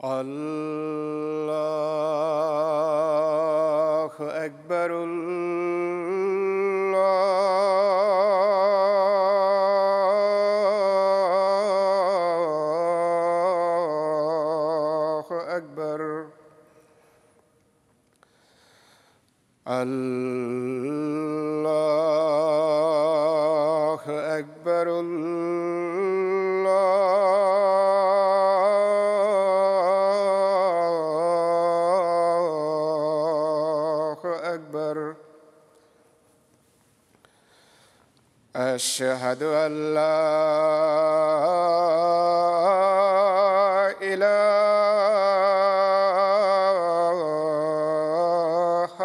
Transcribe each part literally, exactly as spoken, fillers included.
الله أكبر. الله أكبر. الله أكبر. أشهد أن لا إله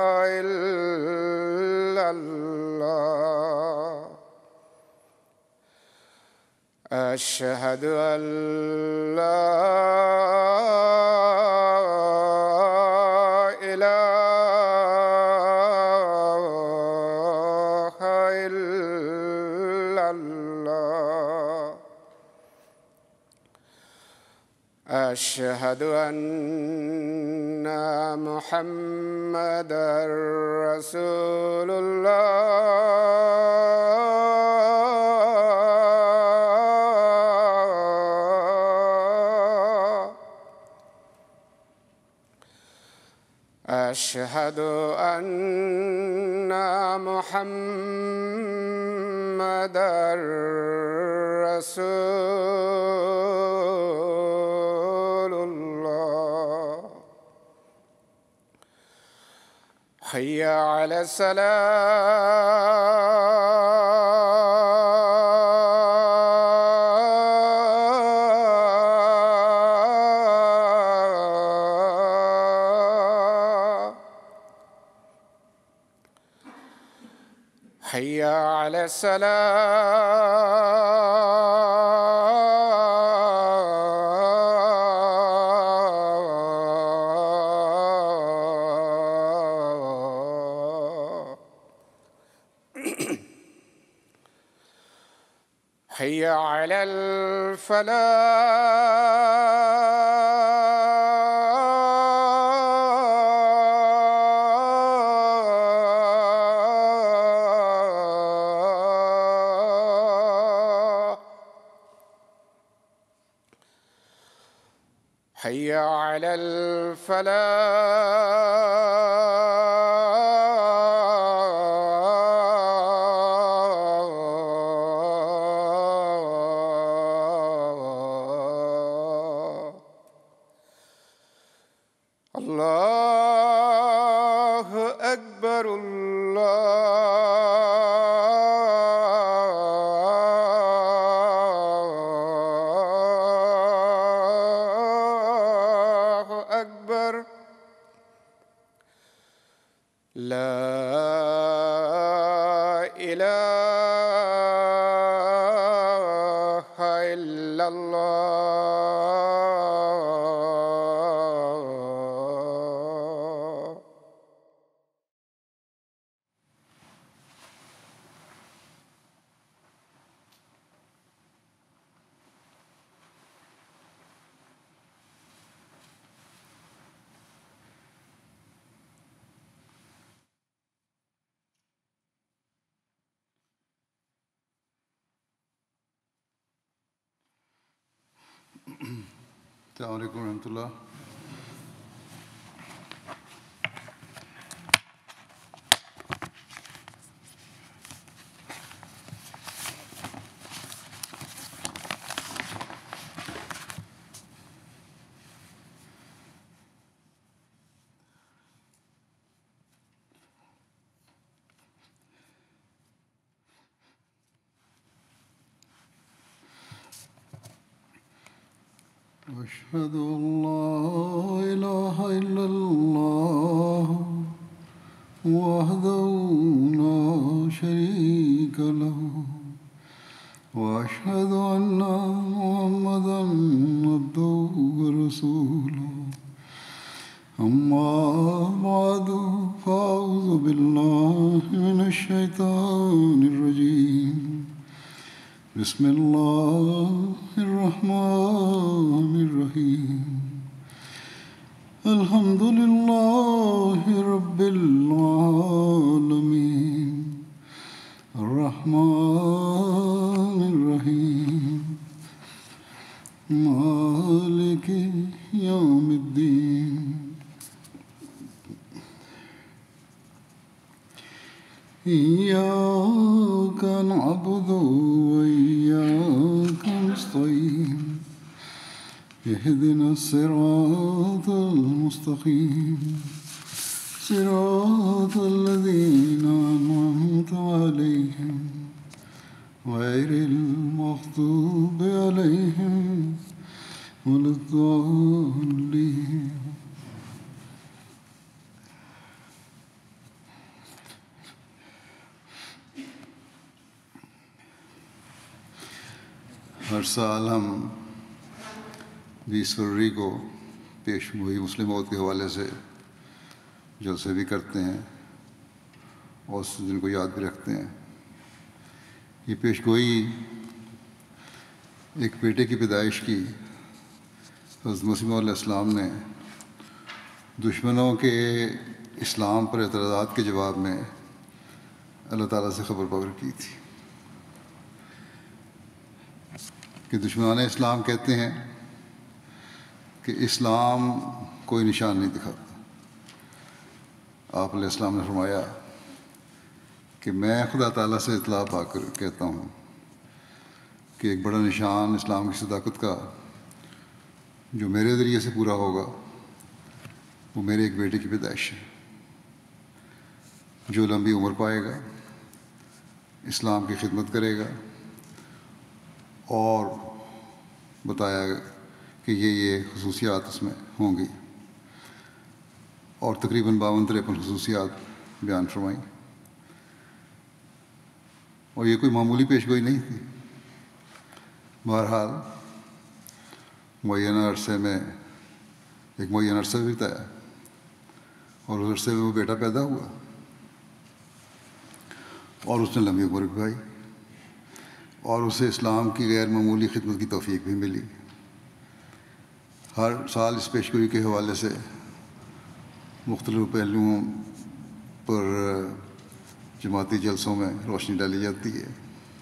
إلا الله. أشهد أن لا أشهد أن محمدًا رسول الله. أشهد أن محمدًا رسول حي على الصلاة. حي على حي على الفلاح. حي على الفلاح. الله أكبر. الله أكبر. لا إله إلا الله. السلام علیکم ورحمۃ اللہ. أشهد أن لا إله إلا الله وحده لا شريك له وأشهد أن محمدًا عبده ورسوله. أما بعد فأعوذ بالله من الشيطان الرجيم. بسم الله الرحمن الرحيم. الحمد لله رب العالمين الرحمن الرحيم مالك يوم الدين إياك نعبد وإياك نستعين اهدنا الصراط المستقيم صراط الذين أنعمت عليهم غير المغضوب عليهم ولا الضالين. ہر سال ہم بیس فروری کو پیش گوئی مسلم موت کے حوالے سے جلسے بھی کرتے ہیں اور اس دن کو یاد بھی رکھتے ہیں. یہ پیش گوئی ایک بیٹے کی پیدائش کی حضرت مسیح علیہ السلام نے دشمنوں کے اسلام پر اعتراضات کے جواب میں اللہ تعالیٰ سے خبر پکڑ کی تھی کہ دشمنان اسلام کہتے ہیں کہ اسلام کوئی نشان نہیں دکھاتا. آپ علیہ السلام نے فرمایا کہ میں خدا تعالیٰ سے اطلاع پا کر کہتا ہوں کہ ایک بڑا نشان اسلام کی صداقت کا جو میرے ذریعے سے پورا ہوگا وہ میرے ایک بیٹے کی پیدائش ہے جو لمبی عمر پائے گا، اسلام کی خدمت کرے گا، اور بتایا کہ یہ یہ خصوصیات اس میں ہوں گی، اور تقریباً باون تریپن خصوصیات بیان فرمائیں. اور یہ کوئی معمولی پیش گوئی نہیں تھی. بہرحال معینہ عرصے میں ایک معینہ عرصہ بھی بتایا اور اس عرصے میں وہ بیٹا پیدا ہوا اور اس نے لمبی عمر بھی پائی اور اسے اسلام کی غیر معمولی خدمت کی توفیق بھی ملی. ہر سال اس پیش گوئی کے حوالے سے مختلف پہلوؤں پر جماعتی جلسوں میں روشنی ڈالی جاتی ہے.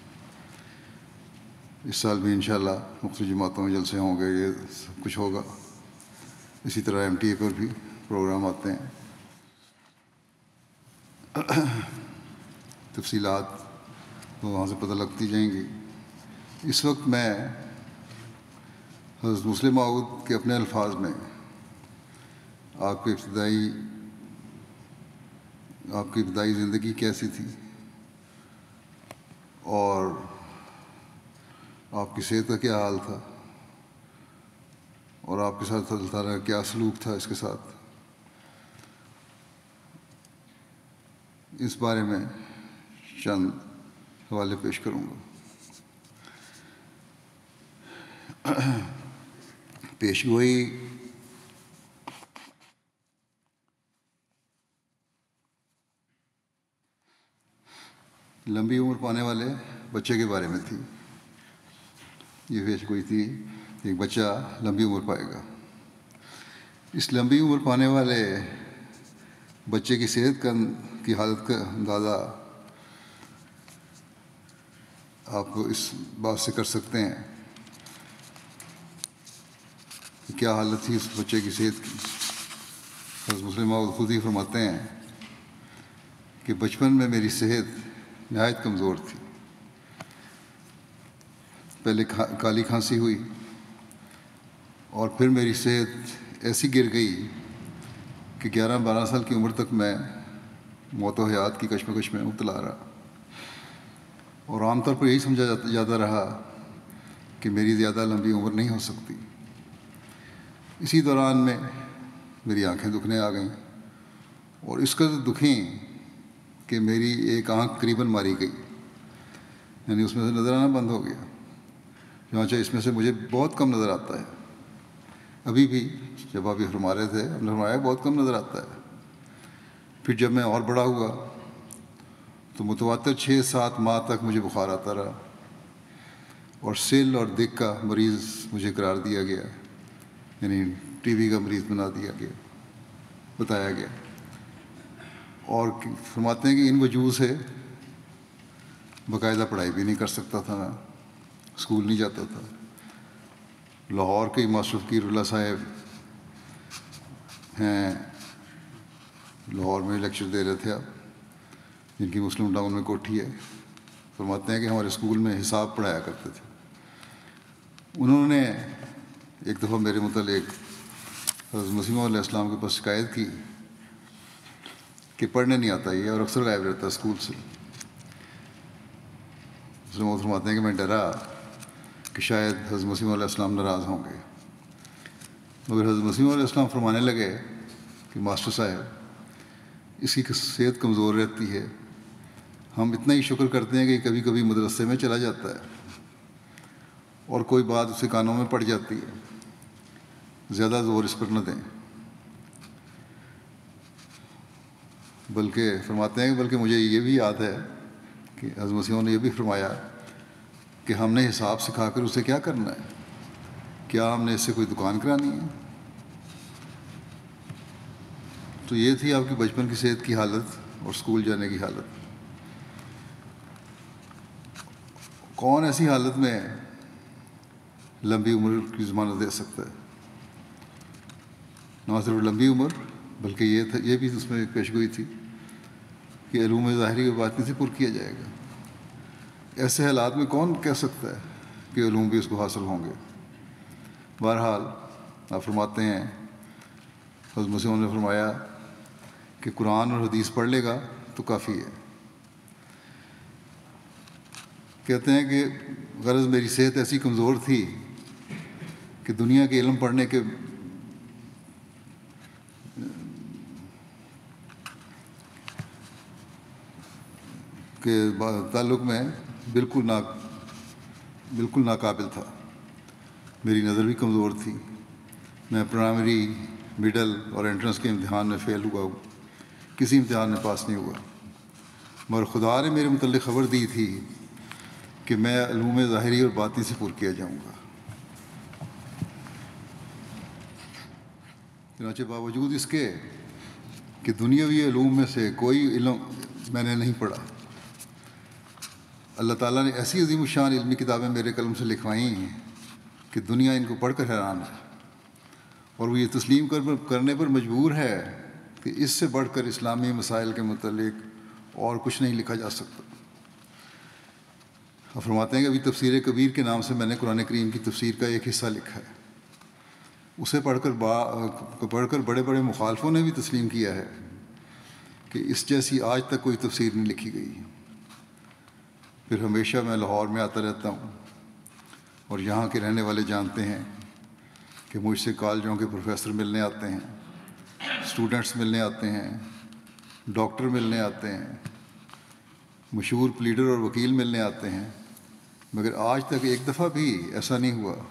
اس سال بھی انشاءاللہ مختلف جماعتوں میں جلسے ہوں گے، یہ سب کچھ ہوگا. اسی طرح ایم ٹی اے پر بھی پروگرام آتے ہیں. تفصیلات وہاں سے پتہ لگتی جائیں گی. اس وقت میں حضرت مسلم موعود کے اپنے الفاظ میں آپ کی ابتدائی آپ کی ابتدائی زندگی کیسی تھی اور آپ کی صحت کا کیا حال تھا اور آپ کے ساتھ اللہ تعالیٰ کا کیا سلوک تھا اس کے ساتھ، اس بارے میں چند حوالے پیش کروں گا. پیش گوئی لمبی عمر پانے والے بچے کے بارے میں تھی. یہ پیش گوئی تھی ایک بچہ لمبی عمر پائے گا. اس لمبی عمر پانے والے بچے کی صحت کا کی حالت کا اندازہ آپ اس بات سے کر سکتے ہیں کہ کیا حالت تھی اس بچے کی صحت کی. حضرت مسلم موعود خود ہی فرماتے ہیں کہ بچپن میں میری صحت نہایت کمزور تھی. پہلے کالی کھانسی ہوئی اور پھر میری صحت ایسی گر گئی کہ گیارہ بارہ سال کی عمر تک میں موت و حیات کی کشمکش میں مبتلا رہا، اور عام طور پر یہی سمجھا جاتا رہا کہ میری زیادہ لمبی عمر نہیں ہو سکتی. اسی دوران میں میری آنکھیں دکھنے آ گئیں اور اس قدر دکھیں کہ میری ایک آنکھ قریباً ماری گئی، یعنی اس میں سے نظر آنا بند ہو گیا. چنانچہ اس میں سے مجھے بہت کم نظر آتا ہے. ابھی بھی جب آپ یہ فرما رہے تھے ہم نے فرمایا بہت کم نظر آتا ہے. پھر جب میں اور بڑا ہوا تو متواتر چھ سات ماہ تک مجھے بخار آتا رہا اور سل اور دق کا مریض مجھے قرار دیا گیا، یعنی ٹی بی کا مریض بنا دیا گیا. بتایا گیا. اور فرماتے ہیں کہ ان وجوہ سے باقاعدہ پڑھائی بھی نہیں کر سکتا تھا میں، اسکول نہیں جاتا تھا. لاہور کے ماسٹر فقیر اللہ صاحب ہیں، لاہور میں لیکچر دے رہے تھے آپ، جن کی مسلم ٹاؤن میں کوٹھی ہے. فرماتے ہیں کہ ہمارے اسکول میں حساب پڑھایا کرتے تھے. انہوں نے ایک دفعہ میرے متعلق حضرت مسیح علیہ السلام کے پاس شکایت کی کہ پڑھنے نہیں آتا یہ اور اکثر غائب رہتا اسکول سے. اس میں وہ فرماتے ہیں کہ میں ڈرا کہ شاید حضرت مسیح علیہ السلام ناراض ہوں گے، مگر حضرت مسیح علیہ السلام فرمانے لگے کہ ماسٹر صاحب اس کی صحت کمزور رہتی ہے، ہم اتنا ہی شکر کرتے ہیں کہ کبھی کبھی مدرسے میں چلا جاتا ہے اور کوئی بات اسے کانوں میں پڑ جاتی ہے، زیادہ زور اس پر نہ دیں. بلکہ فرماتے ہیں کہ بلکہ مجھے یہ بھی یاد ہے کہ حضرت مسیح نے یہ بھی فرمایا کہ ہم نے حساب سکھا کر اسے کیا کرنا ہے، کیا ہم نے اس سے کوئی دکان کرانی ہے. تو یہ تھی آپ کی بچپن کی صحت کی حالت اور اسکول جانے کی حالت. کون ایسی حالت میں لمبی عمر کی ضمانت دے سکتا ہے؟ نہ صرف لمبی عمر بلکہ یہ تھا یہ بھی اس میں پیشگوئی تھی کہ علوم ظاہری و باطنی سے پر کیا جائے گا. ایسے حالات میں کون کہہ سکتا ہے کہ علوم بھی اس کو حاصل ہوں گے؟ بہرحال آپ فرماتے ہیں حضرت مسیح نے فرمایا کہ قرآن اور حدیث پڑھ لے گا تو کافی ہے. کہتے ہیں کہ غرض میری صحت ایسی کمزور تھی کہ دنیا کے علم پڑھنے کے کے تعلق میں بالکل نا بالکل ناقابل تھا. میری نظر بھی کمزور تھی. میں پرائمری، مڈل اور انٹرنس کے امتحان میں فیل ہوا ہوں، کسی امتحان میں پاس نہیں ہوا. مگر خدا نے میرے متعلق خبر دی تھی کہ میں علوم ظاہری اور باطنی سے پر کیا جاؤں گا. چنانچہ باوجود اس کے کہ دنیاوی علوم میں سے کوئی علم میں نے نہیں پڑھا، اللہ تعالیٰ نے ایسی عظیم الشان علمی کتابیں میرے قلم سے لکھوائیں ہیں کہ دنیا ان کو پڑھ کر حیران ہے، اور وہ یہ تسلیم کر کرنے پر مجبور ہے کہ اس سے بڑھ کر اسلامی مسائل کے متعلق اور کچھ نہیں لکھا جا سکتا. اور فرماتے ہیں کہ ابھی تفسیر کبیر کے نام سے میں نے قرآن کریم کی تفسیر کا ایک حصہ لکھا ہے. اسے پڑھ کر با پڑھ کر بڑے بڑے مخالفوں نے بھی تسلیم کیا ہے کہ اس جیسی آج تک کوئی تفسیر نہیں لکھی گئی. پھر ہمیشہ میں لاہور میں آتا رہتا ہوں اور یہاں کے رہنے والے جانتے ہیں کہ مجھ سے کالجوں کے پروفیسر ملنے آتے ہیں، اسٹوڈنٹس ملنے آتے ہیں، ڈاکٹر ملنے آتے ہیں، مشہور پلیڈر اور وکیل ملنے آتے ہیں. مگر آج تک ایک دفعہ بھی ایسا نہیں ہوا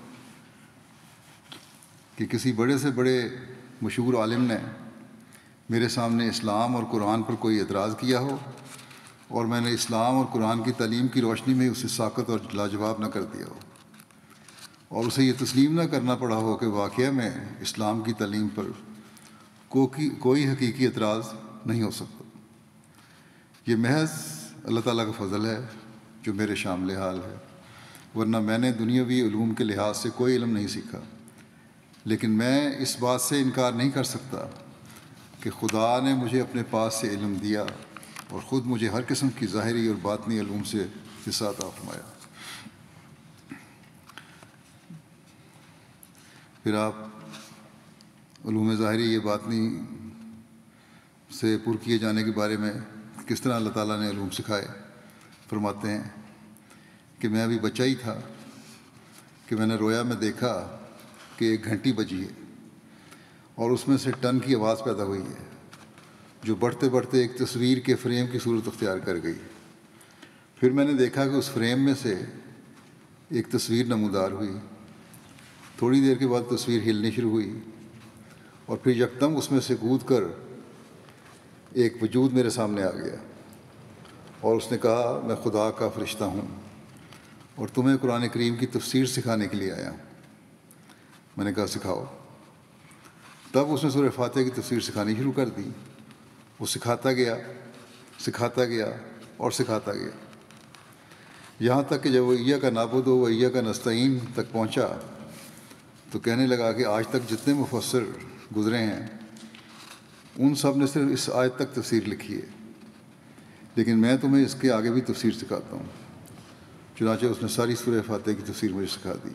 کہ کسی بڑے سے بڑے مشہور عالم نے میرے سامنے اسلام اور قرآن پر کوئی اعتراض کیا ہو اور میں نے اسلام اور قرآن کی تعلیم کی روشنی میں اسے ساکت اور لاجواب نہ کر دیا ہو، اور اسے یہ تسلیم نہ کرنا پڑا ہو کہ واقعہ میں اسلام کی تعلیم پر کوئی حقیقی اعتراض نہیں ہو سکتا. یہ محض اللہ تعالیٰ کا فضل ہے جو میرے شامل حال ہے، ورنہ میں نے دنیاوی علوم کے لحاظ سے کوئی علم نہیں سیکھا. لیکن میں اس بات سے انکار نہیں کر سکتا کہ خدا نے مجھے اپنے پاس سے علم دیا اور خود مجھے ہر قسم کی ظاہری اور باطنی علوم سے حصہ عطا فرمایا. پھر آپ علوم ظاہری یہ باطنی سے پر کیے جانے کے بارے میں کس طرح اللہ تعالیٰ نے علوم سکھائے. فرماتے ہیں کہ میں ابھی بچہ ہی تھا کہ میں نے رویا میں دیکھا کہ ایک گھنٹی بجی ہے اور اس میں سے ٹن کی آواز پیدا ہوئی ہے جو بڑھتے بڑھتے ایک تصویر کے فریم کی صورت اختیار کر گئی. پھر میں نے دیکھا کہ اس فریم میں سے ایک تصویر نمودار ہوئی. تھوڑی دیر کے بعد تصویر ہلنی شروع ہوئی اور پھر یکدم اس میں سے کود کر ایک وجود میرے سامنے آ گیا اور اس نے کہا میں خدا کا فرشتہ ہوں اور تمہیں قرآن کریم کی تفسیر سکھانے کے لیے آیا ہوں. میں نے کہا سکھاؤ. تب اس نے سورہ فاتحہ کی تفسیر سکھانی شروع کر دی. وہ سکھاتا گیا سکھاتا گیا اور سکھاتا گیا، یہاں تک کہ جب وہ ایاک نعبد و ایاک نستعین تک پہنچا تو کہنے لگا کہ آج تک جتنے مفسر گزرے ہیں ان سب نے صرف اس آیت تک تفسیر لکھی ہے، لیکن میں تمہیں اس کے آگے بھی تفسیر سکھاتا ہوں. چنانچہ اس نے ساری سورہ فاتحہ کی تفسیر مجھے سکھا دی.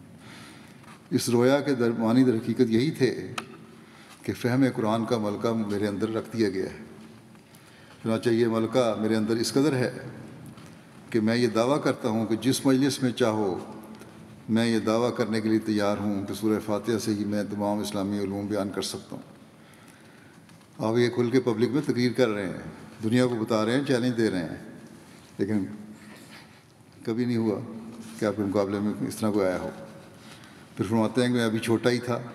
اس رویا کے درمیانی در حقیقت یہی تھے کہ فہم قرآن کا ملکہ میرے اندر رکھ دیا گیا ہے. چنانچہ یہ ملکہ میرے اندر اس قدر ہے کہ میں یہ دعویٰ کرتا ہوں کہ جس مجلس میں چاہو میں یہ دعویٰ کرنے کے لیے تیار ہوں کہ سورہ فاتحہ سے ہی میں تمام اسلامی علوم بیان کر سکتا ہوں. آپ یہ کھل کے پبلک میں تقریر کر رہے ہیں، دنیا کو بتا رہے ہیں، چیلنج دے رہے ہیں، لیکن کبھی نہیں ہوا کہ آپ کے مقابلے میں اس طرح کوئی آیا ہو. پھر فرماتے ہیں کہ میں ابھی چھوٹا ہی تھا،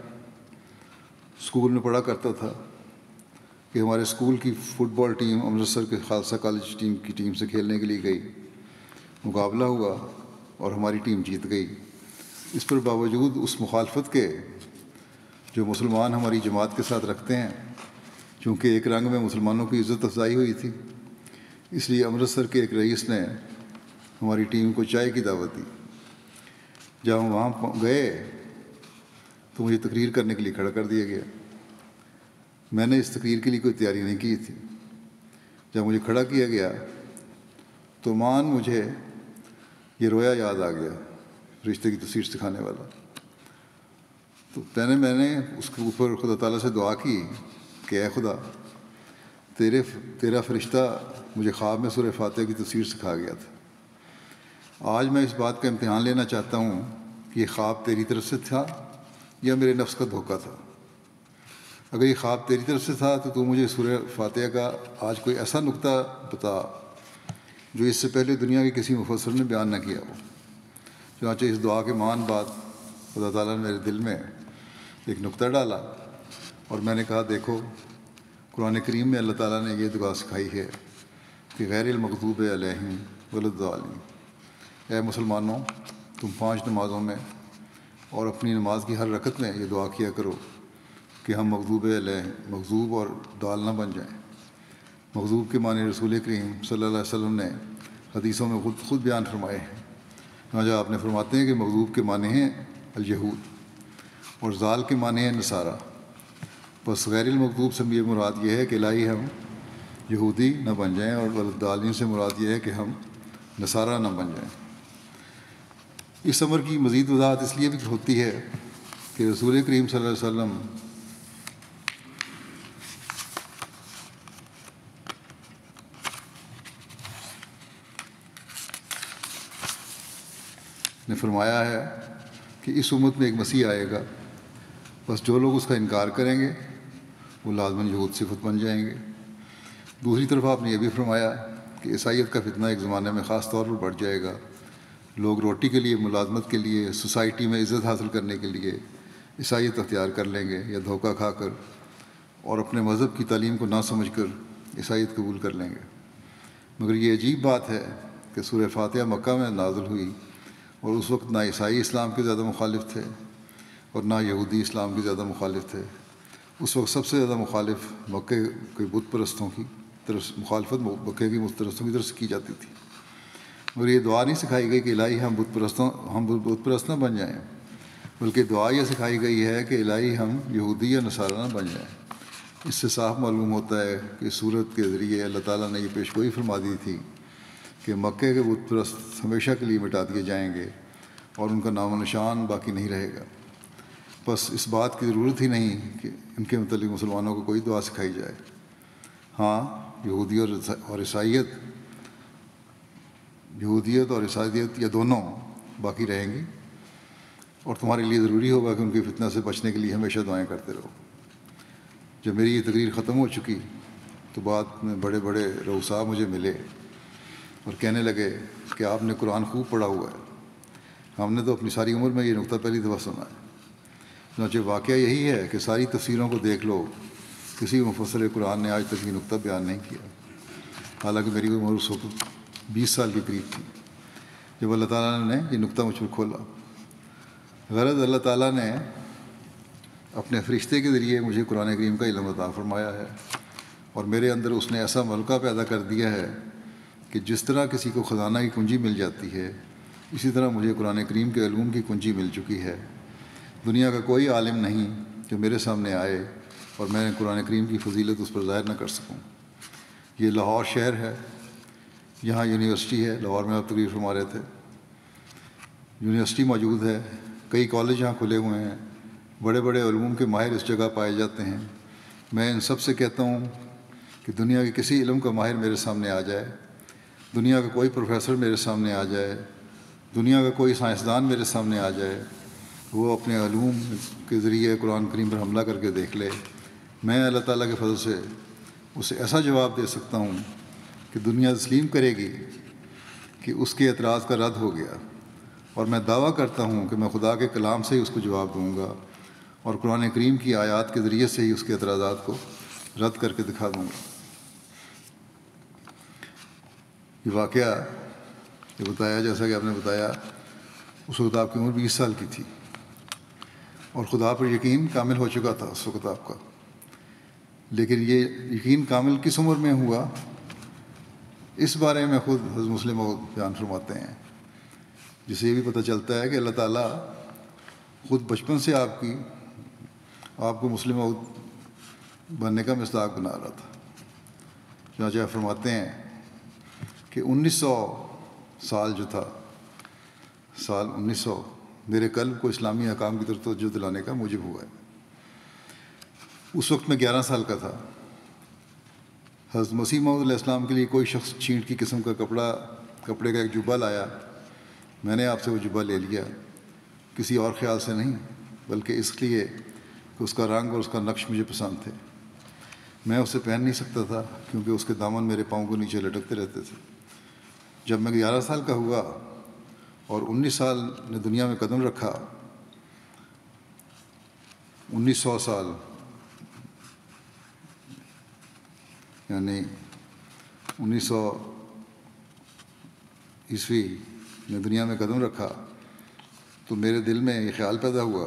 اسکول میں پڑھا کرتا تھا کہ ہمارے اسکول کی فٹ بال ٹیم امرتسر کے خالصہ کالج ٹیم کی ٹیم سے کھیلنے کے لیے گئی، مقابلہ ہوا اور ہماری ٹیم جیت گئی. اس پر باوجود اس مخالفت کے جو مسلمان ہماری جماعت کے ساتھ رکھتے ہیں، چونکہ ایک رنگ میں مسلمانوں کی عزت افزائی ہوئی تھی، اس لیے امرتسر کے ایک رئیس نے ہماری ٹیم کو چائے کی دعوت دی. جب ہم وہاں گئے تو مجھے تقریر کرنے کے لیے کھڑا کر دیا گیا. میں نے اس تقریر کے لیے کوئی تیاری نہیں کی تھی. جب مجھے کھڑا کیا گیا تو مان مجھے یہ رویا یاد آ گیا، رشتے کی تفسیر سکھانے والا. تو پہلے میں نے اس کے اوپر خدا تعالیٰ سے دعا کی کہ اے خدا، تیرے تیرا فرشتہ مجھے خواب میں سورہ فاتحہ کی تفسیر سکھا گیا تھا. آج میں اس بات کا امتحان لینا چاہتا ہوں کہ یہ خواب تیری طرف سے تھا یا میرے نفس کا دھوکہ تھا. اگر یہ خواب تیری طرف سے تھا تو تو مجھے سورہ فاتحہ کا آج کوئی ایسا نقطہ بتا جو اس سے پہلے دنیا کے کسی مفسر نے بیان نہ کیا ہو. چنانچہ اس دعا کے مان بعد خدا تعالیٰ نے میرے دل میں ایک نقطہ ڈالا اور میں نے کہا دیکھو، قرآن کریم میں اللہ تعالیٰ نے یہ دعا سکھائی ہے کہ غیر المغضوب علیہم ولا الضالین. اے مسلمانوں، تم پانچ نمازوں میں اور اپنی نماز کی ہر رکعت میں یہ دعا کیا کرو کہ ہم مغضوب علیہ مغضوب اور ضال نہ بن جائیں. مغضوب کے معنی رسول کریم صلی اللہ علیہ وسلم نے حدیثوں میں خود خود بیان فرمائے ہیں. جب آپ نے فرماتے ہیں کہ مغضوب کے معنی ہیں الیہود اور ضال کے معنی ہیں نصارہ. بس غیر المغضوب سے یہ مراد یہ ہے کہ الہی ہم یہودی نہ بن جائیں، اور الضالین سے مراد یہ ہے کہ ہم نصارہ نہ بن جائیں. اس امر کی مزید وضاحت اس لیے بھی ہوتی ہے کہ رسول کریم صلی اللہ علیہ وسلم نے فرمایا ہے کہ اس امت میں ایک مسیح آئے گا، بس جو لوگ اس کا انکار کریں گے وہ لازماً یہود صفت بن جائیں گے. دوسری طرف آپ نے یہ بھی فرمایا کہ عیسائیت کا فتنہ ایک زمانے میں خاص طور پر بڑھ جائے گا. لوگ روٹی کے لیے، ملازمت کے لیے، سوسائٹی میں عزت حاصل کرنے کے لیے عیسائیت اختیار کر لیں گے یا دھوکہ کھا کر اور اپنے مذہب کی تعلیم کو نہ سمجھ کر عیسائیت قبول کر لیں گے. مگر یہ عجیب بات ہے کہ سورہ فاتحہ مکہ میں نازل ہوئی اور اس وقت نہ عیسائی اسلام کے زیادہ مخالف تھے اور نہ یہودی اسلام کے زیادہ مخالف تھے. اس وقت سب سے زیادہ مخالف مکے کے بت پرستوں کی طرف مخالفت مکے کی بت پرستوں کی طرف سے کی جاتی تھی. اور یہ دعا نہیں سکھائی گئی کہ الہی ہم بت پرستوں ہم بت پرست نہ بن جائیں، بلکہ دعا یہ سکھائی گئی ہے کہ الہی ہم یہودی یا نصارہ نہ بن جائیں. اس سے صاف معلوم ہوتا ہے کہ صورت کے ذریعے اللہ تعالیٰ نے یہ پیش گوئی فرما دی تھی کہ مکے کے بت پرست ہمیشہ کے لیے مٹا دیے جائیں گے اور ان کا نام و نشان باقی نہیں رہے گا. بس اس بات کی ضرورت ہی نہیں کہ ان کے متعلق مسلمانوں کو کوئی دعا سکھائی جائے. ہاں، یہودی اور عیسائیت یہودیت اور عیسائیت یا دونوں باقی رہیں گی، اور تمہارے لیے ضروری ہوگا کہ ان کی فتنہ سے بچنے کے لیے ہمیشہ دعائیں کرتے رہو. جب میری یہ تقریر ختم ہو چکی تو بعد میں بڑے بڑے رؤساء مجھے ملے اور کہنے لگے کہ آپ نے قرآن خوب پڑھا ہوا ہے، ہم نے تو اپنی ساری عمر میں یہ نقطہ پہلی دفعہ سنا ہے. چنانچہ واقعہ یہی ہے کہ ساری تفسیروں کو دیکھ لو، کسی مفسر قرآن نے آج تک یہ نقطہ بیان نہیں کیا، حالانکہ میری عمر اس وقت بیس سال کے قریب تھی جب اللہ تعالیٰ نے یہ نقطہ مجھ پر کھولا. غرض اللہ تعالیٰ نے اپنے فرشتے کے ذریعے مجھے قرآن کریم کا علم عطا فرمایا ہے، اور میرے اندر اس نے ایسا ملکہ پیدا کر دیا ہے کہ جس طرح کسی کو خزانہ کی کنجی مل جاتی ہے، اسی طرح مجھے قرآن کریم کے علوم کی کنجی مل چکی ہے۔ دنیا کا کوئی عالم نہیں جو میرے سامنے آئے اور میں نے قرآن کریم کی فضیلت اس پر ظاہر نہ کر سکوں۔ یہ لاہور شہر ہے، یہاں یونیورسٹی ہے، لاہور میں آپ تقریر فرما رہے تھے، یونیورسٹی موجود ہے، کئی کالج یہاں کھلے ہوئے ہیں، بڑے بڑے علوم کے ماہر اس جگہ پائے جاتے ہیں۔ میں ان سب سے کہتا ہوں کہ دنیا کے کسی علم کا ماہر میرے سامنے آ جائے، دنیا کا کوئی پروفیسر میرے سامنے آ جائے، دنیا کا کوئی سائنسدان میرے سامنے آ جائے، وہ اپنے علوم کے ذریعے قرآن کریم پر حملہ کر کے دیکھ لے، میں اللہ تعالیٰ کے فضل سے اسے ایسا جواب دے سکتا ہوں کہ دنیا تسلیم کرے گی کہ اس کے اعتراض کا رد ہو گیا، اور میں دعویٰ کرتا ہوں کہ میں خدا کے کلام سے ہی اس کو جواب دوں گا اور قرآن کریم کی آیات کے ذریعے سے ہی اس کے اعتراضات کو رد کر کے دکھا دوں گا۔ یہ واقعہ یہ بتایا، جیسا کہ آپ نے بتایا، اس وقت آپ کی عمر بیس سال کی تھی اور خدا پر یقین کامل ہو چکا تھا اس وقت آپ کا، لیکن یہ یقین کامل کس عمر میں ہوا، اس بارے میں خود حضرت مسلم موعود بیان فرماتے ہیں، جسے یہ بھی پتہ چلتا ہے کہ اللہ تعالیٰ خود بچپن سے آپ کی آپ کو مسلم موعود بننے کا مصداق بنا رہا تھا۔ چنانچہ فرماتے ہیں کہ انیس سو سال جو تھا، سال انیس سو میرے قلب کو اسلامی احکام کی طرف توجہ دلانے کا موجب ہوا ہے۔ اس وقت میں گیارہ سال کا تھا۔ حضرت مسیح موعود علیہ السلام کے لیے کوئی شخص چھینٹ کی قسم کا کپڑا کپڑے کا ایک جبہ لایا، میں نے آپ سے وہ جبہ لے لیا، کسی اور خیال سے نہیں، بلکہ اس لیے کہ اس کا رنگ اور اس کا نقش مجھے پسند تھے۔ میں اسے پہن نہیں سکتا تھا کیونکہ اس کے دامن میرے پاؤں کو نیچے لٹکتے رہتے تھے۔ جب میں گیارہ سال کا ہوا اور انیس سال نے دنیا میں قدم رکھا، انیس سو سال یعنی انیس سو عیسوی نے دنیا میں قدم رکھا، تو میرے دل میں یہ خیال پیدا ہوا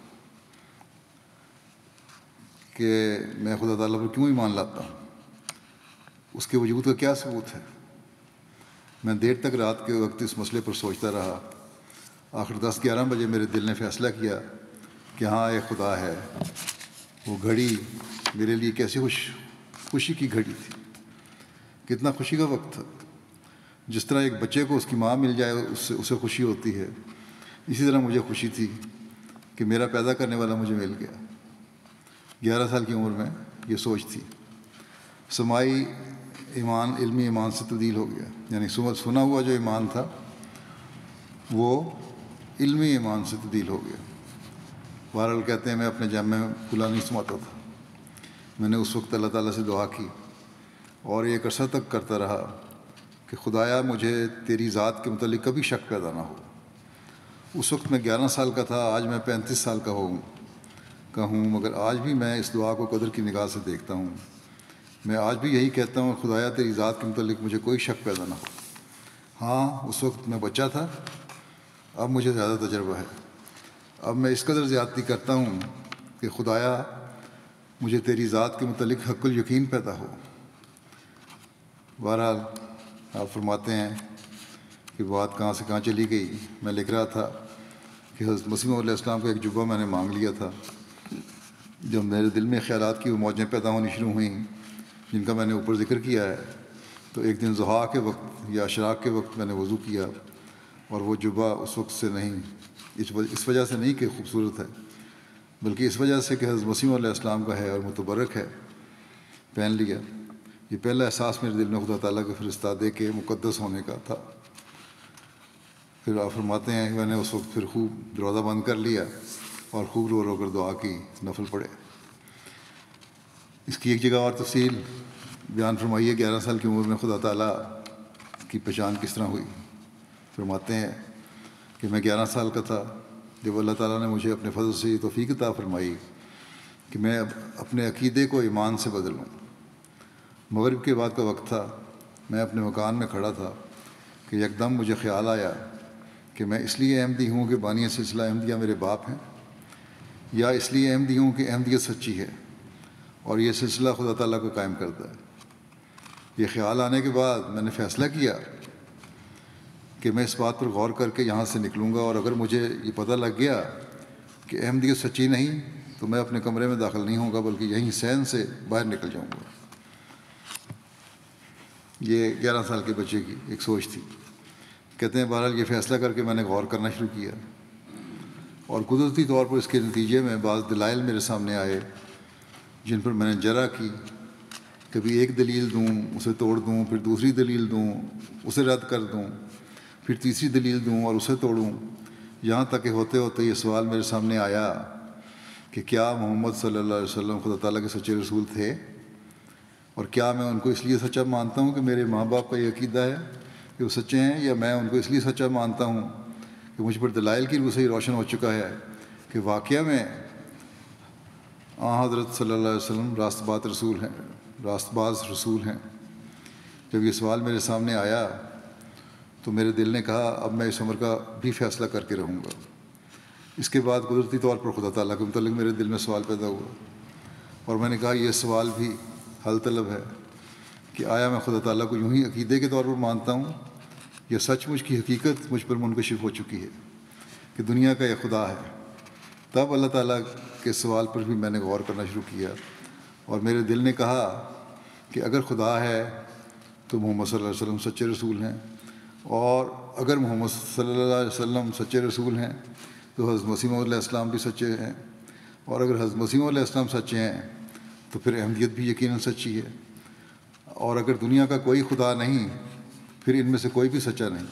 کہ میں خدا تعالیٰ پر کیوں ایمان لاتا ہوں، اس کے وجود کا کیا ثبوت ہے۔ میں دیر تک رات کے وقت اس مسئلے پر سوچتا رہا۔ آخر دس گیارہ بجے میرے دل نے فیصلہ کیا کہ ہاں ایک خدا ہے۔ وہ گھڑی میرے لیے کیسی خوش خوشی کی گھڑی تھی، کتنا خوشی کا وقت تھا۔ جس طرح ایک بچے کو اس کی ماں مل جائے اس سے اسے خوشی ہوتی ہے، اسی طرح مجھے خوشی تھی کہ میرا پیدا کرنے والا مجھے مل گیا۔ گیارہ سال کی عمر میں یہ سوچ تھی۔ سمائی ایمان علمی ایمان سے تبدیل ہو گیا، یعنی سنا ہوا جو ایمان تھا وہ علمی ایمان سے تبدیل ہو گیا۔ بہرحال کہتے ہیں میں اپنے جامع میں کھلا نہیں سماتا تھا۔ میں نے اس وقت اللہ تعالیٰ سے دعا کی اور ایک عرصہ تک کرتا رہا کہ خدایا مجھے تیری ذات کے متعلق کبھی شک پیدا نہ ہو۔ اس وقت میں گیارہ سال کا تھا، آج میں پینتیس سال کا ہوں کا ہوں مگر آج بھی میں اس دعا کو قدر کی نگاہ سے دیکھتا ہوں۔ میں آج بھی یہی کہتا ہوں خدایا تیری ذات کے متعلق مجھے کوئی شک پیدا نہ ہو۔ ہاں اس وقت میں بچہ تھا، اب مجھے زیادہ تجربہ ہے، اب میں اس قدر زیادتی کرتا ہوں کہ خدایا مجھے تیری ذات کے متعلق حق الیقین پیدا ہو۔ بہرحال آپ فرماتے ہیں کہ بات کہاں سے کہاں چلی گئی۔ میں لکھ رہا تھا کہ حضرت مسیح علیہ السلام کا ایک جبہ میں نے مانگ لیا تھا۔ جب میرے دل میں خیالات کی وہ موجیں پیدا ہونی شروع ہوئیں جن کا میں نے اوپر ذکر کیا ہے، تو ایک دن ضحیٰ کے وقت یا اشراق کے وقت میں نے وضو کیا، اور وہ جبہ اس وقت سے نہیں، اس وجہ سے نہیں کہ خوبصورت ہے، بلکہ اس وجہ سے کہ حضرت مسیح علیہ السلام کا ہے اور متبرک ہے، پہن لیا۔ یہ پہلا احساس میرے دل میں خدا تعالیٰ کے فرستادے کے مقدس ہونے کا تھا۔ پھر آپ فرماتے ہیں کہ میں نے اس وقت پھر خوب دروازہ بند کر لیا اور خوب رو رو کر دعا کی، نفل پڑھے۔ اس کی ایک جگہ اور تفصیل بیان فرمائیے، گیارہ سال کی عمر میں خدا تعالیٰ کی پہچان کس طرح ہوئی۔ فرماتے ہیں کہ میں گیارہ سال کا تھا جب اللہ تعالیٰ نے مجھے اپنے فضل سے یہ توفیق عطا فرمائی کہ میں اپنے عقیدے کو ایمان سے بدلوں۔ مغرب کے بعد کا وقت تھا، میں اپنے مکان میں کھڑا تھا کہ یکدم مجھے خیال آیا کہ میں اس لیے احمدی ہوں کہ بانی سلسلہ احمدیہ میرے باپ ہیں، یا اس لیے احمدی ہوں کہ احمدیت سچی ہے اور یہ سلسلہ خدا تعالیٰ کو قائم کرتا ہے۔ یہ خیال آنے کے بعد میں نے فیصلہ کیا کہ میں اس بات پر غور کر کے یہاں سے نکلوں گا، اور اگر مجھے یہ پتہ لگ گیا کہ احمدیت سچی نہیں تو میں اپنے کمرے میں داخل نہیں ہوں گا، بلکہ یہیں سین سے باہر نکل جاؤں گا۔ یہ گیارہ سال کے بچے کی ایک سوچ تھی۔ کہتے ہیں بہرحال یہ فیصلہ کر کے میں نے غور کرنا شروع کیا، اور قدرتی طور پر اس کے نتیجے میں بعض دلائل میرے سامنے آئے جن پر میں نے جرا کی۔ کبھی ایک دلیل دوں، اسے توڑ دوں، پھر دوسری دلیل دوں، اسے رد کر دوں، پھر تیسری دلیل دوں اور اسے توڑوں، یہاں تک کہ ہوتے ہوتے یہ سوال میرے سامنے آیا کہ کیا محمد صلی اللہ علیہ وسلم خدا تعالیٰ کے سچے رسول تھے، اور کیا میں ان کو اس لیے سچا مانتا ہوں کہ میرے ماں باپ کا یہ عقیدہ ہے کہ وہ سچے ہیں، یا میں ان کو اس لیے سچا مانتا ہوں کہ مجھ پر دلائل کی روح سے ہی روشن ہو چکا ہے کہ واقعہ میں آن حضرت صلی اللہ علیہ وسلم راست بات رسول ہیں، راست باز رسول ہیں۔ جب یہ سوال میرے سامنے آیا تو میرے دل نے کہا اب میں اس عمر کا بھی فیصلہ کر کے رہوں گا۔ اس کے بعد قدرتی طور پر خدا تعالیٰ کے متعلق میرے دل میں سوال پیدا ہوا، اور میں نے کہا یہ سوال بھی حل طلب ہے کہ آیا میں خدا تعالیٰ کو یوں ہی عقیدے کے طور پر مانتا ہوں، یا سچ مجھ کی حقیقت مجھ پر منکشف ہو چکی ہے کہ دنیا کا یہ خدا ہے۔ تب اللہ تعالیٰ کے سوال پر بھی میں نے غور کرنا شروع کیا، اور میرے دل نے کہا کہ اگر خدا ہے تو محمد صلی اللہ علیہ وسلم سچے رسول ہیں، اور اگر محمد صلی اللہ علیہ وسلم سچے رسول ہیں تو حضرت مسیح علیہ السلام بھی سچے ہیں، اور اگر حضرت مسیح علیہ السلام سچے ہیں تو پھر احمدیت بھی یقیناً سچی ہے، اور اگر دنیا کا کوئی خدا نہیں پھر ان میں سے کوئی بھی سچا نہیں۔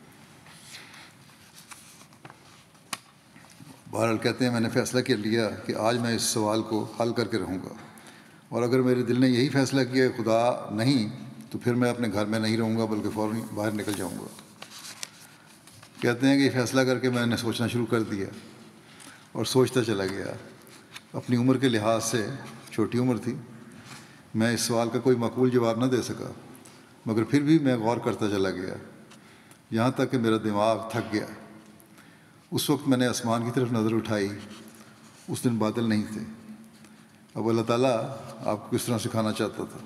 بہرحال کہتے ہیں میں نے فیصلہ کر لیا کہ آج میں اس سوال کو حل کر کے رہوں گا، اور اگر میرے دل نے یہی فیصلہ کیا کہ خدا نہیں تو پھر میں اپنے گھر میں نہیں رہوں گا بلکہ فوراً باہر نکل جاؤں گا۔ کہتے ہیں کہ یہ فیصلہ کر کے میں نے سوچنا شروع کر دیا اور سوچتا چلا گیا۔ اپنی عمر کے لحاظ سے چھوٹی عمر تھی، میں اس سوال کا کوئی معقول جواب نہ دے سکا، مگر پھر بھی میں غور کرتا چلا گیا یہاں تک کہ میرا دماغ تھک گیا۔ اس وقت میں نے آسمان کی طرف نظر اٹھائی، اس دن بادل نہیں تھے۔ اب اللہ تعالیٰ آپ کو کس طرح سکھانا چاہتا تھا۔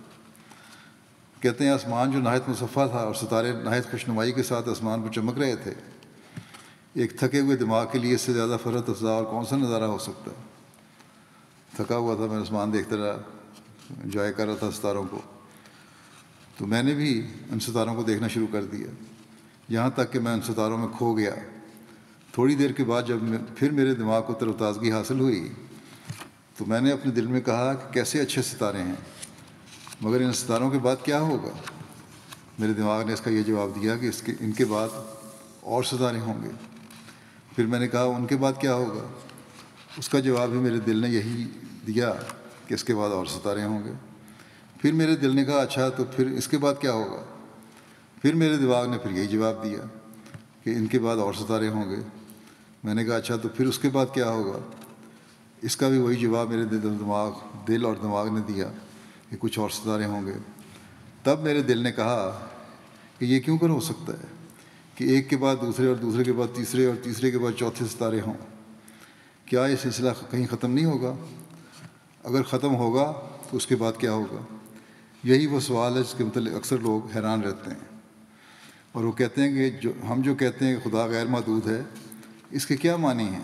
کہتے ہیں آسمان جو نہایت مصفح تھا اور ستارے نہایت خوشنمائی کے ساتھ آسمان پر چمک رہے تھے، ایک تھکے ہوئے دماغ کے لیے اس سے زیادہ فرحت افزا اور کون سا نظارہ ہو سکتا ہے۔ تھکا ہوا تھا، میں آسمان دیکھتا رہا، انجوائے کر رہا تھا ستاروں کو، تو میں نے بھی ان ستاروں کو دیکھنا شروع کر دیا، یہاں تک کہ میں ان ستاروں میں کھو گیا۔ تھوڑی دیر کے بعد جب پھر میرے دماغ کو تر و تازگی حاصل ہوئی تو میں نے اپنے دل میں کہا کہ کیسے اچھے ستارے ہیں، مگر ان ستاروں کے بعد کیا ہوگا؟ میرے دماغ نے اس کا یہ جواب دیا کہ اس کے ان کے بعد اور ستارے ہوں گے۔ پھر میں نے کہا ان کے بعد کیا ہوگا؟ اس کا جواب بھی میرے دل نے یہی دیا کہ اس کے بعد اور ستارے ہوں گے۔ پھر میرے دل نے کہا اچھا تو پھر اس کے بعد کیا ہوگا؟ پھر میرے دماغ نے پھر یہی جواب دیا کہ ان کے بعد اور ستارے ہوں گے۔ میں نے کہا اچھا تو پھر اس کے بعد کیا ہوگا؟ اس کا بھی وہی جواب میرے دل دماغ دل اور دماغ نے دیا کہ کچھ اور ستارے ہوں گے۔ تب میرے دل نے کہا کہ یہ کیوں کر ہو سکتا ہے کہ ایک کے بعد دوسرے اور دوسرے کے بعد تیسرے اور تیسرے کے بعد چوتھے ستارے ہوں؟ کیا یہ سلسلہ کہیں ختم نہیں ہوگا؟ اگر ختم ہوگا تو اس کے بعد کیا ہوگا؟ یہی وہ سوال ہے جس کے متعلق اکثر لوگ حیران رہتے ہیں، اور وہ کہتے ہیں کہ جو ہم جو کہتے ہیں کہ خدا غیر محدود ہے، اس کے کیا معنی ہیں؟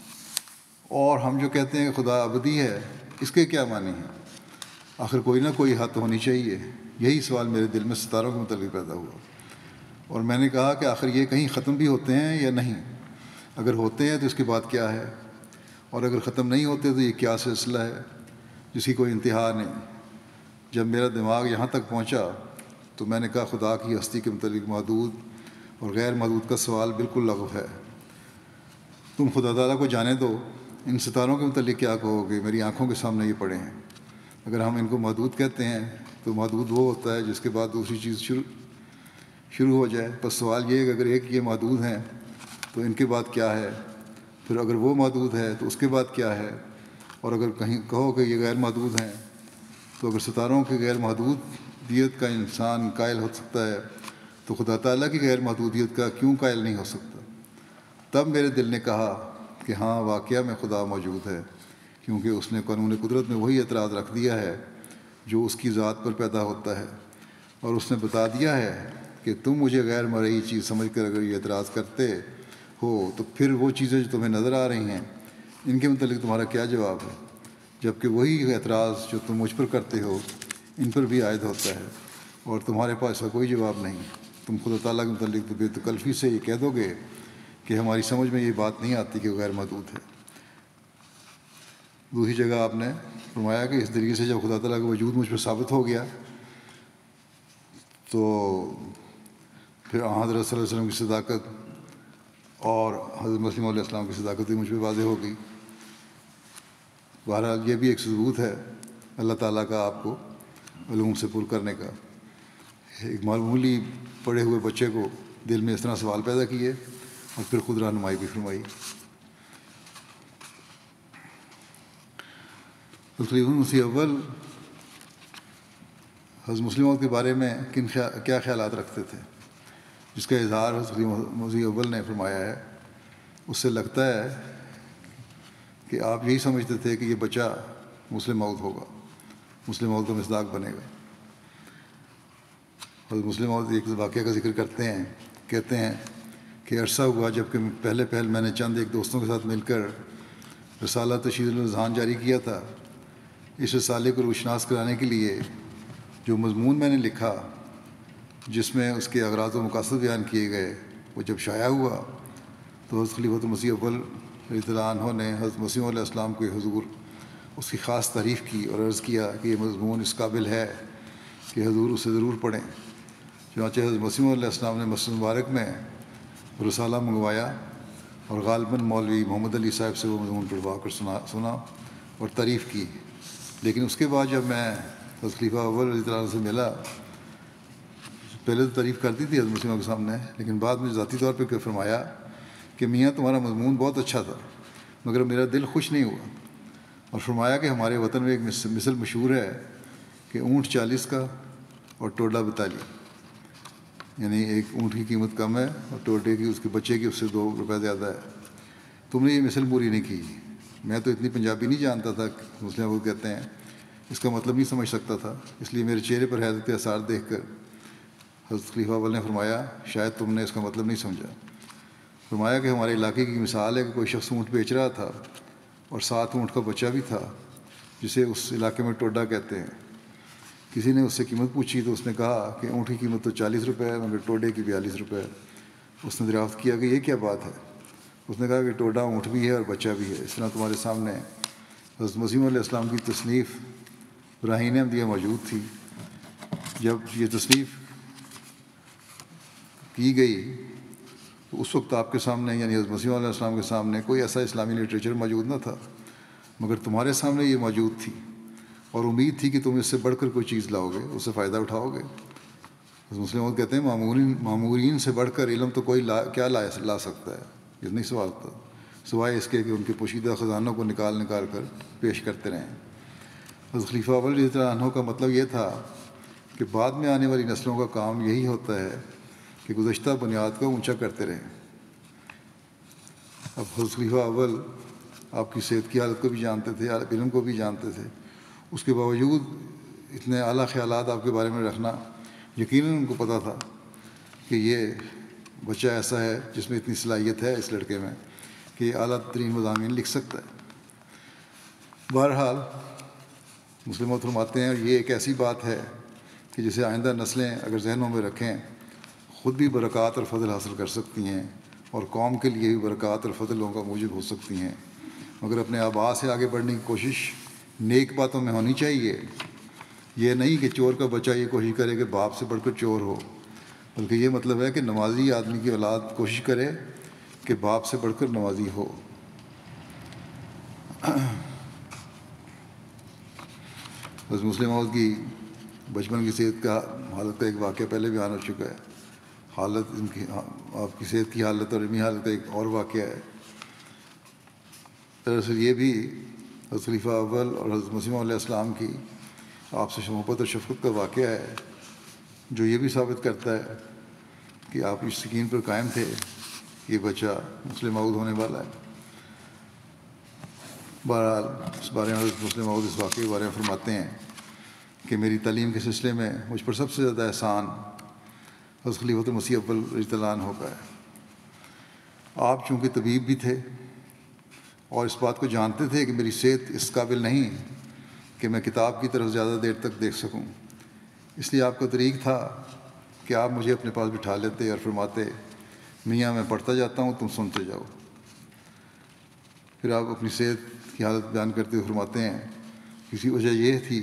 اور ہم جو کہتے ہیں کہ خدا ابدی ہے، اس کے کیا معنی ہیں؟ آخر کوئی نہ کوئی حد ہونی چاہیے۔ یہی سوال میرے دل میں ستاروں کے متعلق پیدا ہوا، اور میں نے کہا کہ آخر یہ کہیں ختم بھی ہوتے ہیں یا نہیں؟ اگر ہوتے ہیں تو اس کے بعد کیا ہے؟ اور اگر ختم نہیں ہوتے تو یہ کیا سلسلہ ہے جس کی کوئی انتہا نہیں؟ جب میرا دماغ یہاں تک پہنچا تو میں نے کہا خدا کی ہستی کے متعلق محدود اور غیر محدود کا سوال بالکل لغو ہے۔ تم خدا تعالیٰ کو جانے دو، ان ستاروں کے متعلق کیا کہو گے؟ میری آنکھوں کے سامنے یہ پڑے ہیں۔ اگر ہم ان کو محدود کہتے ہیں تو محدود وہ ہوتا ہے جس کے بعد دوسری چیز شروع شروع ہو جائے۔ بس سوال یہ ہے کہ اگر ایک یہ محدود ہیں تو ان کے بعد کیا ہے؟ پھر اگر وہ محدود ہے تو اس کے بعد کیا ہے؟ اور اگر کہیں کہو کہ یہ غیر محدود ہیں تو اگر ستاروں کی غیر محدودیت کا انسان قائل ہو سکتا ہے تو خدا تعالیٰ کی غیر محدودیت کا کیوں قائل نہیں ہو سکتا؟ تب میرے دل نے کہا کہ ہاں واقعہ میں خدا موجود ہے، کیونکہ اس نے قانون قدرت میں وہی اعتراض رکھ دیا ہے جو اس کی ذات پر پیدا ہوتا ہے، اور اس نے بتا دیا ہے کہ تم مجھے غیر مرئی چیز سمجھ کر اگر یہ اعتراض کرتے ہو تو پھر وہ چیزیں جو تمہیں نظر آ رہی ہیں ان کے متعلق تمہارا کیا جواب ہے، جبکہ وہی اعتراض جو تم مجھ پر کرتے ہو ان پر بھی عائد ہوتا ہے اور تمہارے پاس اس کا کوئی جواب نہیں۔ تم خدا تعالیٰ کے متعلق بے تکلفی سے یہ کہہ دو گے کہ ہماری سمجھ میں یہ بات نہیں آتی کہ وہ غیر محدود ہے۔ دوسری جگہ آپ نے فرمایا کہ اس طریقے سے جب خدا تعالیٰ کا وجود مجھ پر ثابت ہو گیا تو پھر حضرت صلی اللہ علیہ وسلم کی صداقت اور حضرت مسیح علیہ السلام کی صداقت بھی مجھ پہ واضح ہو گئی۔ بہرحال یہ بھی ایک ثبوت ہے اللہ تعالیٰ کا آپ کو علوم سے پر کرنے کا۔ ایک معمولی پڑھے ہوئے بچے کو دل میں اس طرح سوال پیدا کیے اور پھر خود رہنمائی بھی فرمائی۔ خلیفہ مسیح اول حضرت مسلم کے بارے میں کن کیا خیالات رکھتے تھے، جس کا اظہار حضرت خلیفہ مسیح اول نے فرمایا ہے، اس سے لگتا ہے کہ آپ یہی سمجھتے تھے کہ یہ بچہ مسلم موعود ہوگا، مسلم موعود کا مصداق بنے گا۔ حضرت مسلم موعود ایک واقعہ کا ذکر کرتے ہیں، کہتے ہیں کہ عرصہ ہوا جب کہ پہلے پہل میں نے چند ایک دوستوں کے ساتھ مل کر رسالہ تشہیر الاذہان جاری کیا تھا۔ اس رسالے کو روشناس کرانے کے لیے جو مضمون میں نے لکھا، جس میں اس کے اغراض و مقاصد بیان کیے گئے، وہ جب شائع ہوا تو حضرت خلیفۃ مسیح اول رضی اللہ عنہ نے حضرت مسیح علیہ السلام کے حضور اس کی خاص تعریف کی اور عرض کیا کہ یہ مضمون اس قابل ہے کہ حضور اسے ضرور پڑھیں۔ چنانچہ حضرت مسیح علیہ السلام نے مسجد مبارک میں رسالہ منگوایا اور غالباً مولوی محمد علی صاحب سے وہ مضمون پڑھوا کر سنا سنا اور تعریف کی۔ لیکن اس کے بعد جب میں حضرت خلیفہ اول رضی اللہ عنہ سے ملا، پہلے تو تعریف کرتی تھی حضرت مسیح کے سامنے، لیکن بعد میں ذاتی طور پہ فرمایا کہ میاں تمہارا مضمون بہت اچھا تھا مگر میرا دل خوش نہیں ہوا، اور فرمایا کہ ہمارے وطن میں ایک مثل مشہور ہے کہ اونٹ چالیس کا اور ٹوڈا بتالیس، یعنی ایک اونٹ کی قیمت کم ہے اور ٹوڈے کی اس کے بچے کی اس سے دو روپے زیادہ ہے۔ تم نے یہ مثل پوری نہیں کی۔ میں تو اتنی پنجابی نہیں جانتا تھا، مسلم وہ کہتے ہیں، اس کا مطلب نہیں سمجھ سکتا تھا، اس لیے میرے چہرے پر حیرت کے آثار دیکھ کر حضرت خلیفہ اول نے فرمایا شاید تم نے اس کا مطلب نہیں سمجھا۔ فرمایا کہ ہمارے علاقے کی مثال ہے کہ کوئی شخص اونٹ بیچ رہا تھا اور ساتھ اونٹ کا بچہ بھی تھا جسے اس علاقے میں ٹوڈا کہتے ہیں۔ کسی نے اس سے قیمت پوچھی تو اس نے کہا کہ اونٹ کی قیمت تو چالیس روپے ہے مگر ٹوڈے کی بیالیس روپے ہے۔ اس نے دریافت کیا کہ یہ کیا بات ہے؟ اس نے کہا کہ ٹوڈا اونٹ بھی ہے اور بچہ بھی ہے۔ اس طرح تمہارے سامنے حضرت مسیح علیہ السلام کی تصنیف براہین احمدیہ موجود تھی۔ جب یہ تصنیف کی گئی تو اس وقت آپ کے سامنے یعنی حضرت مسیح علیہ السلام کے سامنے کوئی ایسا اسلامی لٹریچر موجود نہ تھا، مگر تمہارے سامنے یہ موجود تھی اور امید تھی کہ تم اس سے بڑھ کر کوئی چیز لاؤ گے، اس سے فائدہ اٹھاؤ گے۔ حضرت مسلم کہتے ہیں معمورین معمورین سے بڑھ کر علم تو کوئی لا کیا لا لا سکتا ہے، یہ نہیں سوال تھا، سوائے اس کے کہ ان کے پوشیدہ خزانوں کو نکال نکال کر پیش کرتے رہیں۔ حضرت خلیفہ اول رضی اللہ عنہ کا مطلب یہ تھا کہ بعد میں آنے والی نسلوں کا کام یہی ہوتا ہے کہ گزشتہ بنیاد کو اونچا کرتے رہیں۔ اب حضرت خلیفہ اول آپ کی صحت کی حالت کو بھی جانتے تھے، علم کو بھی جانتے تھے، اس کے باوجود اتنے اعلیٰ خیالات آپ کے بارے میں رکھنا، یقیناً ان کو پتہ تھا کہ یہ بچہ ایسا ہے جس میں اتنی صلاحیت ہے اس لڑکے میں کہ یہ اعلیٰ ترین مضامین لکھ سکتا ہے۔ بہرحال مسلم فرماتے ہیں اور یہ ایک ایسی بات ہے کہ جسے آئندہ نسلیں اگر ذہنوں میں رکھیں خود بھی برکات اور فضل حاصل کر سکتی ہیں اور قوم کے لیے بھی برکات اور فضلوں کا موجب ہو سکتی ہیں، مگر اپنے آباء سے آگے بڑھنے کی کوشش نیک باتوں میں ہونی چاہیے۔ یہ نہیں کہ چور کا بچہ یہ کوشش کرے کہ باپ سے بڑھ کر چور ہو، بلکہ یہ مطلب ہے کہ نمازی آدمی کی اولاد کوشش کرے کہ باپ سے بڑھ کر نمازی ہو۔ بس مسلم عورت کی بچپن کی صحت کا حالت کا ایک واقعہ پہلے بیان ہو چکا ہے، حالت ان کی آپ کی صحت کی حالت اور علمی حالت کا ایک اور واقعہ ہے۔ دراصل یہ بھی حضرت خلیفہ اول اور حضرت مسیح علیہ السلام کی آپ سے محبت اور شفقت کا واقعہ ہے، جو یہ بھی ثابت کرتا ہے کہ آپ اس یقین پر قائم تھے کہ یہ بچہ مسلم موعود ہونے والا ہے۔ بہرحال اس بارے میں حضرت مسلم موعود اس واقعے کے بارے میں فرماتے ہیں کہ میری تعلیم کے سلسلے میں مجھ پر سب سے زیادہ احسان حضرت خلیفۃ المسیح اول رضی اللہ عنہ کا ہے۔ آپ چونکہ طبیب بھی تھے اور اس بات کو جانتے تھے کہ میری صحت اس قابل نہیں کہ میں کتاب کی طرف زیادہ دیر تک دیکھ سکوں، اس لیے آپ کا طریق تھا کہ آپ مجھے اپنے پاس بٹھا لیتے اور فرماتے میاں میں پڑھتا جاتا ہوں، تم سنتے جاؤ۔ پھر آپ اپنی صحت کی حالت بیان کرتے ہوئے فرماتے ہیں کسی وجہ یہ تھی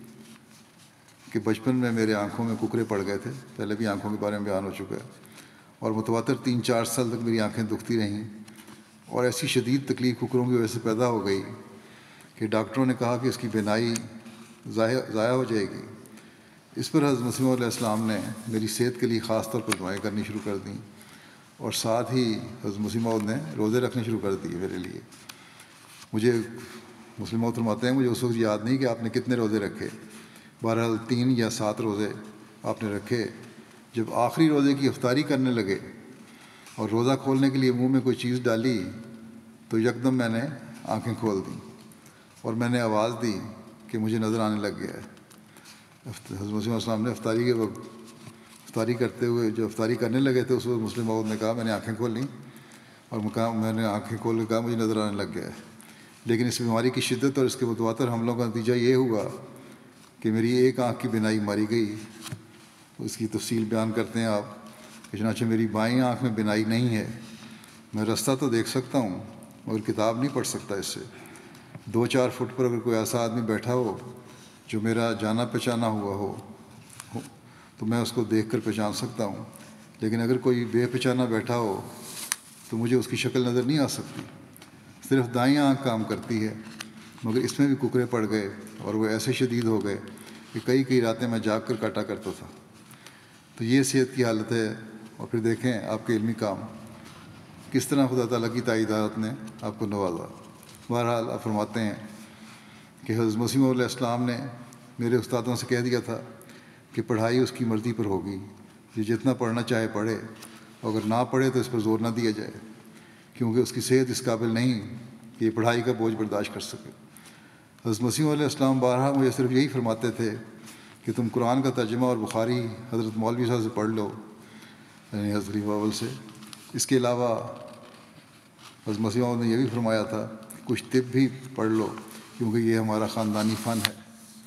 کہ بچپن میں میرے آنکھوں میں ککرے پڑ گئے تھے، پہلے بھی آنکھوں کے بارے میں بیان ہو چکا ہے، اور متواتر تین چار سال تک میری آنکھیں دکھتی رہیں، اور ایسی شدید تکلیف ککروں کی وجہ سے پیدا ہو گئی کہ ڈاکٹروں نے کہا کہ اس کی بینائی ضائع ضائع ہو جائے گی۔ اس پر حضرت مسیح علیہ السلام نے میری صحت کے لیے خاص طور پر دعائیں کرنی شروع کر دیں، اور ساتھ ہی حضرت مسیح موعود نے روزے رکھنے شروع کر دیے میرے لیے۔ مجھے مسلم موعود فرماتے ہیں مجھے اس وقت یاد نہیں کہ آپ نے کتنے روزے رکھے، بہرحال تین یا سات روزے آپ نے رکھے۔ جب آخری روزے کی افطاری کرنے لگے اور روزہ کھولنے کے لیے منہ میں کوئی چیز ڈالی تو یکدم میں نے آنکھیں کھول دیں اور میں نے آواز دی کہ مجھے نظر آنے لگ گیا ہے۔ حضرت مسیح علیہ السلام نے افطاری کے وقت افطاری کرتے ہوئے جو افطاری کرنے لگے تھے اس وقت مسلم موعود نے کہا میں نے آنکھیں کھول لیں اور میں نے آنکھیں کھول کے کہا مجھے نظر آنے لگ گیا ہے، لیکن اس بیماری کی شدت اور اس کے متواتر حملوں کا نتیجہ یہ ہوا کہ میری ایک آنکھ کی بینائی ماری گئی۔ اس کی تفصیل بیان کرتے ہیں آپ کہ چنانچہ میری بائیں آنکھ میں بینائی نہیں ہے، میں رستہ تو دیکھ سکتا ہوں مگر کتاب نہیں پڑھ سکتا اس سے۔ دو چار فٹ پر اگر کوئی ایسا آدمی بیٹھا ہو جو میرا جانا پہچانا ہوا ہو تو میں اس کو دیکھ کر پہچان سکتا ہوں، لیکن اگر کوئی بے پہچانا بیٹھا ہو تو مجھے اس کی شکل نظر نہیں آ سکتی۔ صرف دائیں آنکھ کام کرتی ہے مگر اس میں بھی ککرے پڑ گئے اور وہ ایسے شدید ہو گئے کہ کئی کئی راتیں میں جاگ کر کاٹا کرتا تھا۔ تو یہ صحت کی حالت ہے، اور پھر دیکھیں آپ کے علمی کام کس طرح خدا تعالیٰ کی تائیدات نے آپ کو نوازا۔ بہرحال آپ فرماتے ہیں کہ حضرت مسیح علیہ السلام نے میرے استادوں سے کہہ دیا تھا کہ پڑھائی اس کی مرضی پر ہوگی، یہ جتنا پڑھنا چاہے پڑھے، اگر نہ پڑھے تو اس پر زور نہ دیا جائے کیونکہ اس کی صحت اس قابل نہیں کہ یہ پڑھائی کا بوجھ برداشت کر سکے۔ حضرت مسیح علیہ السلام بارہا مجھے صرف یہی فرماتے تھے کہ تم قرآن کا ترجمہ اور بخاری حضرت مولوی صاحب سے پڑھ لو، یعنی حضرت خلیفہ اول سے۔ اس کے علاوہ حضرت مسیح موعود نے یہ بھی فرمایا تھا کہ کچھ طب بھی پڑھ لو کیونکہ یہ ہمارا خاندانی فن ہے۔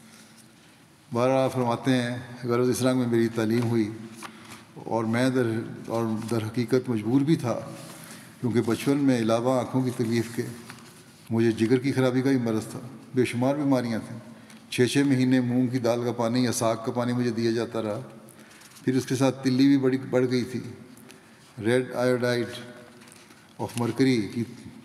بہرحال فرماتے ہیں غرض اس رنگ میں میری تعلیم ہوئی، اور میں در اور در حقیقت مجبور بھی تھا کیونکہ بچپن میں علاوہ آنکھوں کی تکلیف کے مجھے جگر کی خرابی کا بھی مرض تھا، بے شمار بیماریاں تھیں۔ چھ چھ مہینے مونگ کی دال کا پانی یا ساگ کا پانی مجھے دیا جاتا رہا، پھر اس کے ساتھ تلی بھی بڑی بڑھ گئی تھی۔ ریڈ آیوڈائڈ آف مرکری کی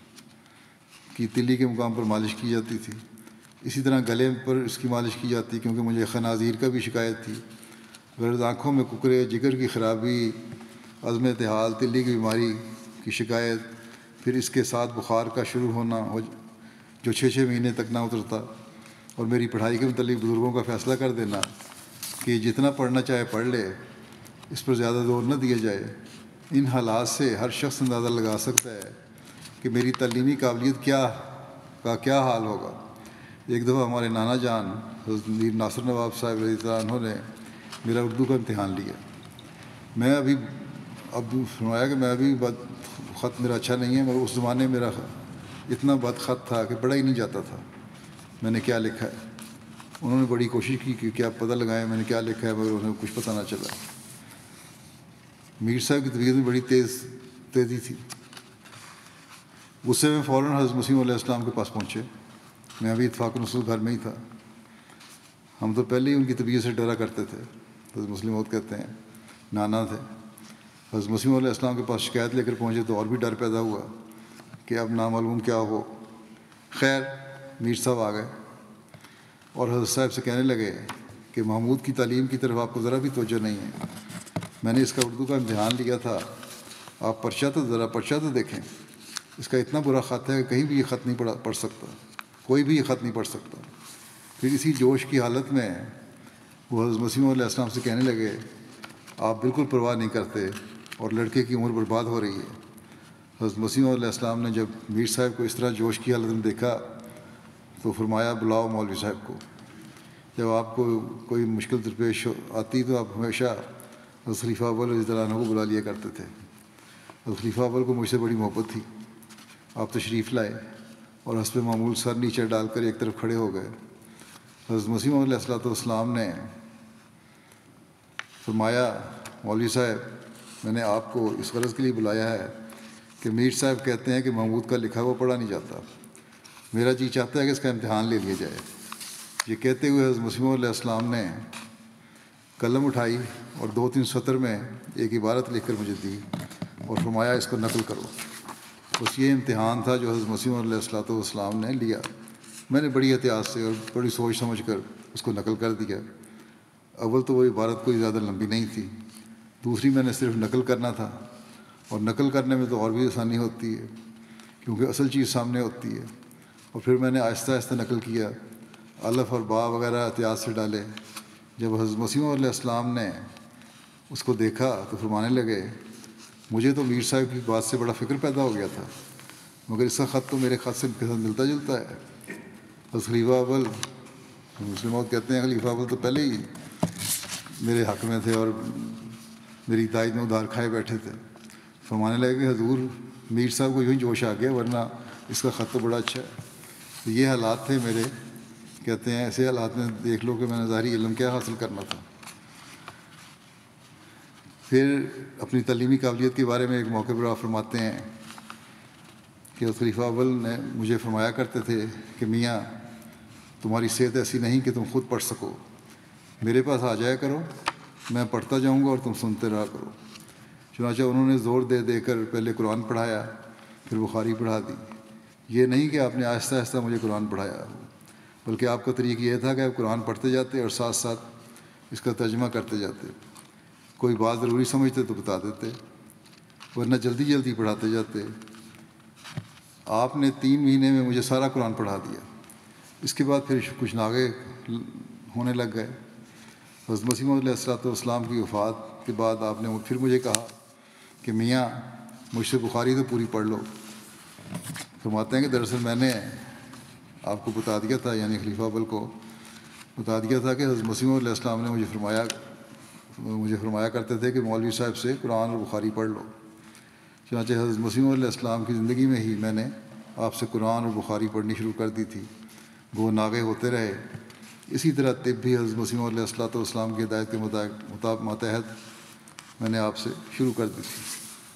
کی تلی کے مقام پر مالش کی جاتی تھی، اسی طرح گلے پر اس کی مالش کی جاتی کیونکہ مجھے خنازیر کا بھی شکایت تھی۔ غرض آنکھوں میں ککرے، جگر کی خرابی، عزم اتحال، تلی کی بیماری کی شکایت، پھر اس کے ساتھ بخار کا شروع ہونا جو چھ چھ مہینے تک نہ اترتا، اور میری پڑھائی کے متعلق بزرگوں کا فیصلہ کر دینا کہ جتنا پڑھنا چاہے پڑھ لے، اس پر زیادہ زور نہ دیا جائے۔ ان حالات سے ہر شخص اندازہ لگا سکتا ہے کہ میری تعلیمی قابلیت کیا کا کیا حال ہوگا۔ ایک دفعہ ہمارے نانا جان حضرت میر ناصر نواب صاحب رضی اللہ عنہ نے میرا اردو کا امتحان لیا۔ میں ابھی اب فرمایا کہ میں ابھی بد خط میرا اچھا نہیں ہے، مگر اس زمانے میرا اتنا بد خط تھا کہ پڑھا ہی نہیں جاتا تھا میں نے کیا لکھا ہے۔ انہوں نے بڑی کوشش کی کہ کیا پتہ لگائیں میں نے کیا لکھا ہے، مگر انہیں کچھ پتہ نہ چلا۔ میر صاحب کی طبیعت میں بڑی تیز تیزی تھی۔ غصے میں فوراً حضرت مسیح علیہ السلام کے پاس پہنچے۔ میں ابھی اتفاق نصول گھر میں ہی تھا۔ ہم تو پہلے ہی ان کی طبیعت سے ڈرا کرتے تھے۔ حضرت مسلم موعود کہتے ہیں نانا تھے۔ حضرت مسیح علیہ السلام کے پاس شکایت لے کر پہنچے تو اور بھی ڈر پیدا ہوا کہ اب نامعلوم کیا ہو۔ خیر میر صاحب آ گئے اور حضرت صاحب سے کہنے لگے کہ محمود کی تعلیم کی طرف آپ کو ذرا بھی توجہ نہیں ہے۔ میں نے اس کا اردو کا امتحان لیا تھا، آپ پرچہ تو ذرا پرچہ تو دیکھیں، اس کا اتنا برا خط ہے کہ کہیں بھی یہ خط نہیں پڑھا پڑھ سکتا، کوئی بھی یہ خط نہیں پڑھ سکتا۔ پھر اسی جوش کی حالت میں وہ حضرت مسیح علیہ السلام سے کہنے لگے آپ بالکل پرواہ نہیں کرتے اور لڑکے کی عمر برباد ہو رہی ہے۔ حضرت مسیح علیہ السلام نے جب میر صاحب کو اس طرح جوش کی حالت میں دیکھا تو فرمایا بلاؤ مولوی صاحب کو. جب آپ کو کوئی مشکل درپیش آتی تو آپ ہمیشہ حضرت خلیفہ اول رضی اللہ عنہ کو بلا لیا کرتے تھے. حضرت خلیفہ اول کو مجھ سے بڑی محبت تھی. آپ تشریف لائے اور حسب معمول سر نیچے ڈال کر ایک طرف کھڑے ہو گئے. حضرت مسیح موعود علیہ الصلوۃ والسلام نے فرمایا مولوی صاحب میں نے آپ کو اس غرض کے لیے بلایا ہے کہ میر صاحب کہتے ہیں کہ محمود کا لکھا ہوا پڑھا نہیں جاتا. میرا جی چاہتا ہے کہ اس کا امتحان لے لیا جائے. یہ کہتے ہوئے حضرت مسیح موعود علیہ السلام نے قلم اٹھائی اور دو تین سطر میں ایک عبارت لکھ کر مجھے دی اور فرمایا اس کو نقل کرو. بس یہ امتحان تھا جو حضرت مسیح موعود علیہ الصلوۃ والسلام نے لیا. میں نے بڑی احتیاط سے اور بڑی سوچ سمجھ کر اس کو نقل کر دیا. اول تو وہ عبارت کوئی زیادہ لمبی نہیں تھی, دوسری میں نے صرف نقل کرنا تھا, اور نقل کرنے میں تو اور بھی آسانی ہوتی ہے کیونکہ اصل چیز سامنے ہوتی ہے. اور پھر میں نے آہستہ آہستہ نقل کیا, الف اور با وغیرہ احتیاط سے ڈالے. جب حضرت مسیح موعود علیہ السلام نے اس کو دیکھا تو فرمانے لگے مجھے تو میر صاحب کی بات سے بڑا فکر پیدا ہو گیا تھا, مگر اس کا خط تو میرے خط سے ملتا جلتا ہے. حضرت خلیفہ اول مسلم موعود کہتے ہیں خلیفہ اول تو پہلے ہی میرے حق میں تھے اور میری تائید میں ادھار کھائے بیٹھے تھے. فرمانے لگے کہ حضور میر صاحب کو یوں ہی جوش آ گیا, ورنہ اس کا خط تو بڑا اچھا ہے. تو یہ حالات تھے میرے. کہتے ہیں ایسے حالات میں دیکھ لو کہ میں نے ظاہری علم کیا حاصل کرنا تھا. پھر اپنی تعلیمی قابلیت کے بارے میں ایک موقع پر آپ فرماتے ہیں کہ خلیفہ اول نے مجھے فرمایا کرتے تھے کہ میاں تمہاری صحت ایسی نہیں کہ تم خود پڑھ سکو, میرے پاس آ جایا کرو, میں پڑھتا جاؤں گا اور تم سنتے رہا کرو. چنانچہ انہوں نے زور دے دے کر پہلے قرآن پڑھایا, پھر بخاری پڑھا دی. یہ نہیں کہ آپ نے آہستہ آہستہ مجھے قرآن پڑھایا, بلکہ آپ کا طریقہ یہ تھا کہ آپ قرآن پڑھتے جاتے اور ساتھ ساتھ اس کا ترجمہ کرتے جاتے. کوئی بات ضروری سمجھتے تو بتا دیتے, ورنہ جلدی جلدی پڑھاتے جاتے. آپ نے تین مہینے میں مجھے سارا قرآن پڑھا دیا. اس کے بعد پھر کچھ ناغے ہونے لگ گئے. حضرت مسیح موعود علیہ الصلوۃ والسلام کی وفات کے بعد آپ نے پھر مجھے کہا کہ میاں مجھ سے بخاری تو پوری پڑھ لو. فرماتے ہیں کہ دراصل میں نے آپ کو بتا دیا تھا, یعنی خلیفہ اول کو بتا دیا تھا کہ حضرت مسیح موعود علیہ السلام نے مجھے فرمایا مجھے فرمایا کرتے تھے کہ مولوی صاحب سے قرآن اور بخاری پڑھ لو. چنانچہ حضرت مسیح موعود علیہ السلام کی زندگی میں ہی میں نے آپ سے قرآن اور بخاری پڑھنی شروع کر دی تھی. وہ ناغے ہوتے رہے. اسی طرح طب بھی حضرت مسیح موعود علیہ الصلوۃ والسلام کی ہدایت کے مطابق ماتحت میں نے آپ سے شروع کر دی تھی.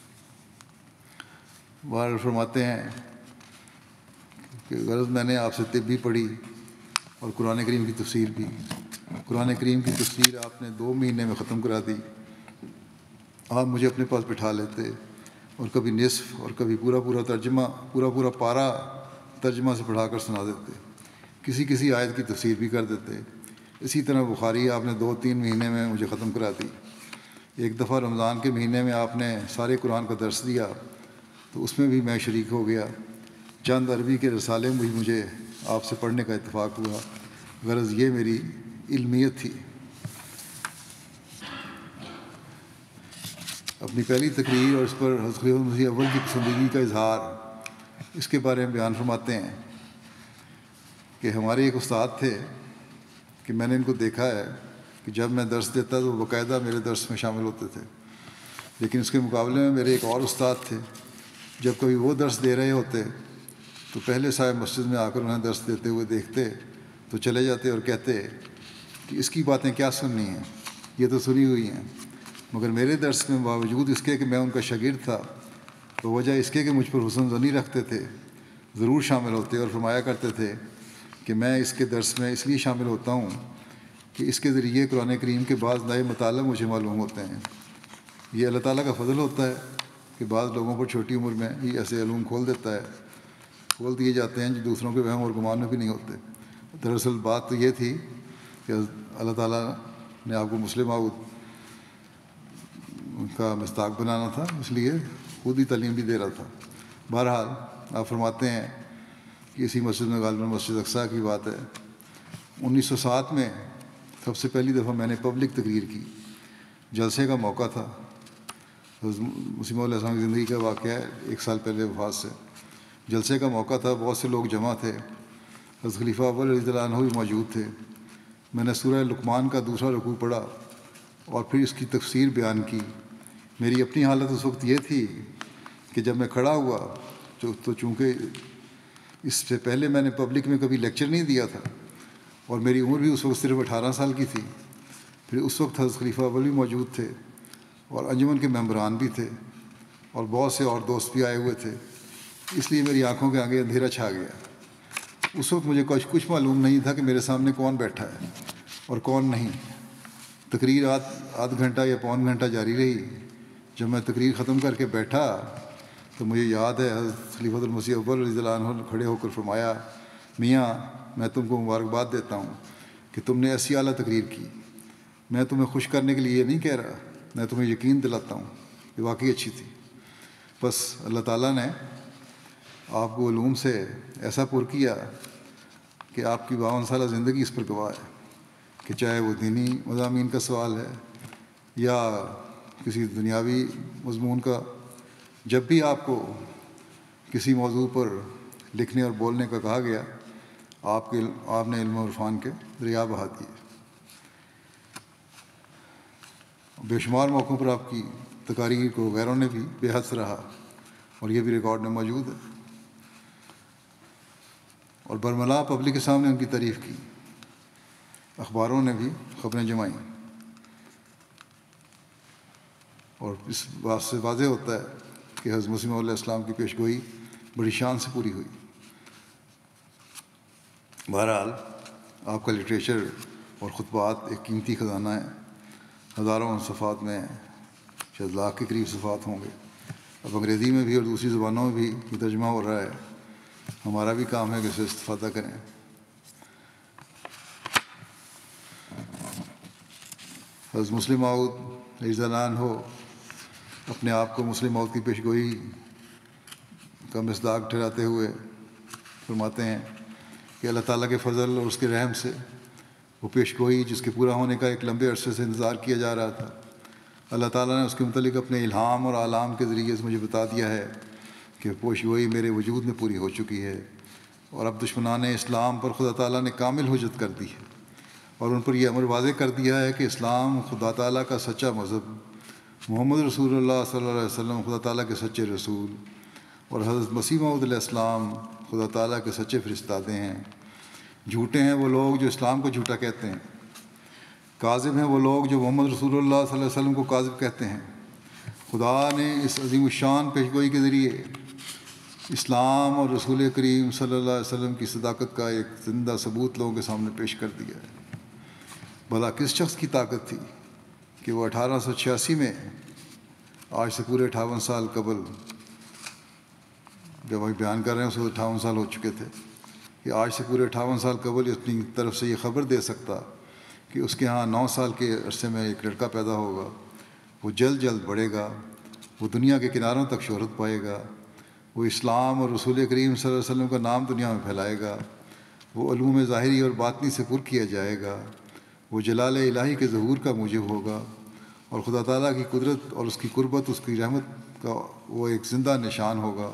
بہر فرماتے ہیں کہ غرض میں نے آپ سے طب بھی پڑھی اور قرآن کریم کی تفسیر بھی. قرآن کریم کی تفسیر آپ نے دو مہینے میں ختم کرا دی. آپ مجھے اپنے پاس بٹھا لیتے اور کبھی نصف اور کبھی پورا پورا ترجمہ پورا پورا پارا ترجمہ سے پڑھا کر سنا دیتے. کسی کسی آیت کی تفسیر بھی کر دیتے. اسی طرح بخاری آپ نے دو تین مہینے میں مجھے ختم کرا دی. ایک دفعہ رمضان کے مہینے میں آپ نے سارے قرآن کا درس دیا تو اس میں بھی میں شریک ہو گیا. چند عربی کے رسالے بھی مجھے آپ سے پڑھنے کا اتفاق ہوا. غرض یہ میری علمیت تھی. اپنی پہلی تقریر اور اس پر حضرت خلیفہ مسیح اول کی پسندیدگی کا اظہار اس کے بارے میں بیان فرماتے ہیں کہ ہمارے ایک استاد تھے کہ میں نے ان کو دیکھا ہے کہ جب میں درس دیتا تو وہ باقاعدہ میرے درس میں شامل ہوتے تھے. لیکن اس کے مقابلے میں میرے ایک اور استاد تھے, جب کبھی وہ درس دے رہے ہوتے تو پہلے صاحب مسجد میں آ کر انہیں درس دیتے ہوئے دیکھتے تو چلے جاتے اور کہتے کہ اس کی باتیں کیا سننی ہیں, یہ تو سنی ہوئی ہیں. مگر میرے درس میں باوجود اس کے کہ میں ان کا شاگرد تھا تو وجہ اس کے کہ مجھ پر حسن ظنی رکھتے تھے ضرور شامل ہوتے اور فرمایا کرتے تھے کہ میں اس کے درس میں اس لیے شامل ہوتا ہوں کہ اس کے ذریعے قرآن کریم کے بعض نئے مطالب مجھے معلوم ہوتے ہیں. یہ اللہ تعالیٰ کا فضل ہوتا ہے کہ بعض لوگوں پر چھوٹی عمر میں ہی ایسے علوم کھول دیتا ہے کھول دیے جاتے ہیں جو دوسروں کے وہم اور گمان میں بھی نہیں ہوتے. دراصل بات تو یہ تھی کہ اللہ تعالیٰ نے آپ کو مسلم موعود کا مصداق بنانا تھا, اس لیے خود ہی تعلیم بھی دے رہا تھا. بہرحال آپ فرماتے ہیں کہ اسی مسجد میں غالباً مسجد اقصیٰ کی بات ہے, انیس سو سات میں سب سے پہلی دفعہ میں نے پبلک تقریر کی. جلسے کا موقع تھا. مسیح موعود علیہ السلام کی زندگی کا واقعہ ہے ایک سال پہلے وفات سے. جلسے کا موقع تھا, بہت سے لوگ جمع تھے. حضرت خلیفہ اول رضی اللہ عنہ بھی موجود تھے. میں نے سورہ لقمان کا دوسرا رکوع پڑھا اور پھر اس کی تفسیر بیان کی. میری اپنی حالت اس وقت یہ تھی کہ جب میں کھڑا ہوا تو چونکہ اس سے پہلے میں نے پبلک میں کبھی لیکچر نہیں دیا تھا اور میری عمر بھی اس وقت صرف اٹھارہ سال کی تھی. پھر اس وقت حضرت خلیفہ اول بھی موجود تھے اور انجمن کے ممبران بھی تھے اور بہت سے اور دوست بھی آئے ہوئے تھے. اس لیے میری آنکھوں کے آگے اندھیرا چھا گیا. اس وقت مجھے کچھ کچھ معلوم نہیں تھا کہ میرے سامنے کون بیٹھا ہے اور کون نہیں. تقریر آدھ آدھ گھنٹہ یا پون گھنٹہ جاری رہی. جب میں تقریر ختم کر کے بیٹھا تو مجھے یاد ہے حضرت خلیفۃ المسیح اول رضی اللہ عنہ نے کھڑے ہو کر فرمایا, میاں میں تم کو مبارکباد دیتا ہوں کہ تم نے ایسی اعلیٰ تقریر کی. میں تمہیں خوش کرنے کے لیے یہ نہیں کہہ رہا, میں تمہیں یقین دلاتا ہوں کہ واقعی اچھی تھی. بس اللہ تعالیٰ نے آپ کو علوم سے ایسا پر کیا کہ آپ کی باون سالہ زندگی اس پر گواہ ہے کہ چاہے وہ دینی مضامین کا سوال ہے یا کسی دنیاوی مضمون کا, جب بھی آپ کو کسی موضوع پر لکھنے اور بولنے کا کہا گیا آپ کے آپ نے علم و عرفان کے دریا بہا دیے. بے شمار موقعوں پر آپ کی تقاریر کو غیروں نے بھی بے حد سراہا اور یہ بھی ریکارڈ میں موجود ہے. اور برملا پبلک کے سامنے ان کی تعریف کی. اخباروں نے بھی خبریں جمائیں اور اس بات سے واضح ہوتا ہے کہ حضرت مسیح علیہ السلام کی پیش گوئی بڑی شان سے پوری ہوئی. بہرحال آپ کا لٹریچر اور خطبات ایک قیمتی خزانہ ہے. ہزاروں صفحات میں شاید لاکھ کے قریب صفحات ہوں گے. اب انگریزی میں بھی اور دوسری زبانوں میں بھی یہ ترجمہ ہو رہا ہے. ہمارا بھی کام ہے کہ اسے استفادہ کریں. حضرت مسلم موعود رضی اللہ عنہ اپنے آپ کو مسلم موعود کی پیشگوئی کا مصداق ٹھہراتے ہوئے فرماتے ہیں کہ اللہ تعالیٰ کے فضل اور اس کے رحم سے وہ پیشگوئی جس کے پورا ہونے کا ایک لمبے عرصے سے انتظار کیا جا رہا تھا, اللہ تعالیٰ نے اس کے متعلق اپنے الہام اور اعلام کے ذریعے سے مجھے بتا دیا ہے کہ پیشگوئی میرے وجود میں پوری ہو چکی ہے اور اب دشمنان اسلام پر خدا تعالیٰ نے کامل حجت کر دی ہے اور ان پر یہ امر واضح کر دیا ہے کہ اسلام خدا تعالیٰ کا سچا مذہب, محمد رسول اللہ صلی اللہ علیہ وسلم خدا تعالیٰ کے سچے رسول اور حضرت مسیح موعود علیہ السلام خدا تعالیٰ کے سچے فرستادے ہیں. جھوٹے ہیں وہ لوگ جو اسلام کو جھوٹا کہتے ہیں, کاذب ہیں وہ لوگ جو محمد رسول اللہ صلی اللہ علیہ وسلم کو کاذب کہتے ہیں. خدا نے اس عظیم الشان پیشگوئی کے ذریعے اسلام اور رسول کریم صلی اللہ علیہ وسلم کی صداقت کا ایک زندہ ثبوت لوگوں کے سامنے پیش کر دیا ہے. بھلا کس شخص کی طاقت تھی کہ وہ اٹھارہ سو چھیاسی میں, آج سے پورے اٹھاون سال قبل, جب ہم بیان کر رہے ہیں اس وقت اٹھاون سال ہو چکے تھے, کہ آج سے پورے اٹھاون سال قبل اپنی طرف سے یہ خبر دے سکتا کہ اس کے ہاں نو سال کے عرصے میں ایک لڑکا پیدا ہوگا, وہ جلد جلد بڑھے گا, وہ دنیا کے کناروں تک شہرت پائے گا, وہ اسلام اور رسول کریم صلی اللہ علیہ وسلم کا نام دنیا میں پھیلائے گا, وہ علوم ظاہری اور باطنی سے پر کیا جائے گا, وہ جلال الہی کے ظہور کا موجب ہوگا اور خدا تعالیٰ کی قدرت اور اس کی قربت, اس کی رحمت کا وہ ایک زندہ نشان ہوگا.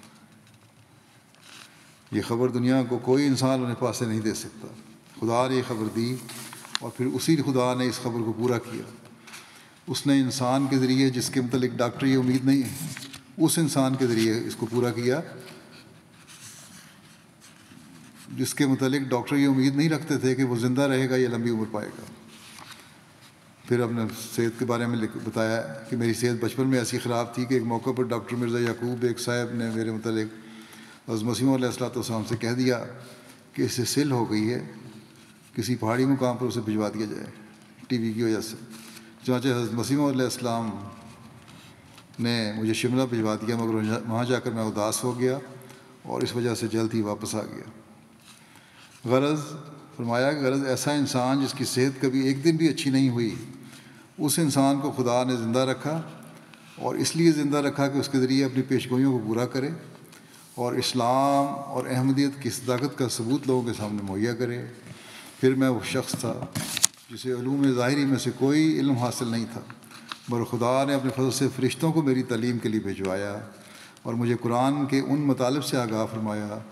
یہ خبر دنیا کو کوئی انسان اپنے پاس سے نہیں دے سکتا. خدا نے یہ خبر دی اور پھر اسی خدا نے اس خبر کو پورا کیا. اس نے انسان کے ذریعے جس کے متعلق ڈاکٹری امید نہیں ہے, اس انسان کے ذریعے اس کو پورا کیا جس کے متعلق ڈاکٹر یہ امید نہیں رکھتے تھے کہ وہ زندہ رہے گا یا لمبی عمر پائے گا. پھر ہم نے صحت کے بارے میں بتایا کہ میری صحت بچپن میں ایسی خراب تھی کہ ایک موقع پر ڈاکٹر مرزا یعقوب ایک صاحب نے میرے متعلق حضرت مسیح علیہ الصلوۃ والسلام سے کہہ دیا کہ اس سے سل ہو گئی ہے, کسی پہاڑی مقام پر اسے بھجوا دیا جائے ٹی وی کی وجہ سے. چنانچہ حضرت مسیح علیہ السلام نے مجھے شملہ بھجوا دیا, مگر وہاں جا کر میں اداس ہو گیا اور اس وجہ سے جلد ہی واپس آ گیا. غرض فرمایا کہ غرض ایسا انسان جس کی صحت کبھی ایک دن بھی اچھی نہیں ہوئی, اس انسان کو خدا نے زندہ رکھا اور اس لیے زندہ رکھا کہ اس کے ذریعے اپنی پیشگوئیوں کو پورا کرے اور اسلام اور احمدیت کی صداقت کا ثبوت لوگوں کے سامنے مہیا کرے. پھر میں وہ شخص تھا جسے علوم ظاہری میں سے کوئی علم حاصل نہیں تھا, مگر خدا نے اپنے فضل سے فرشتوں کو میری تعلیم کے لیے بھجوایا اور مجھے قرآن کے ان مطالب سے آگاہ فرمایا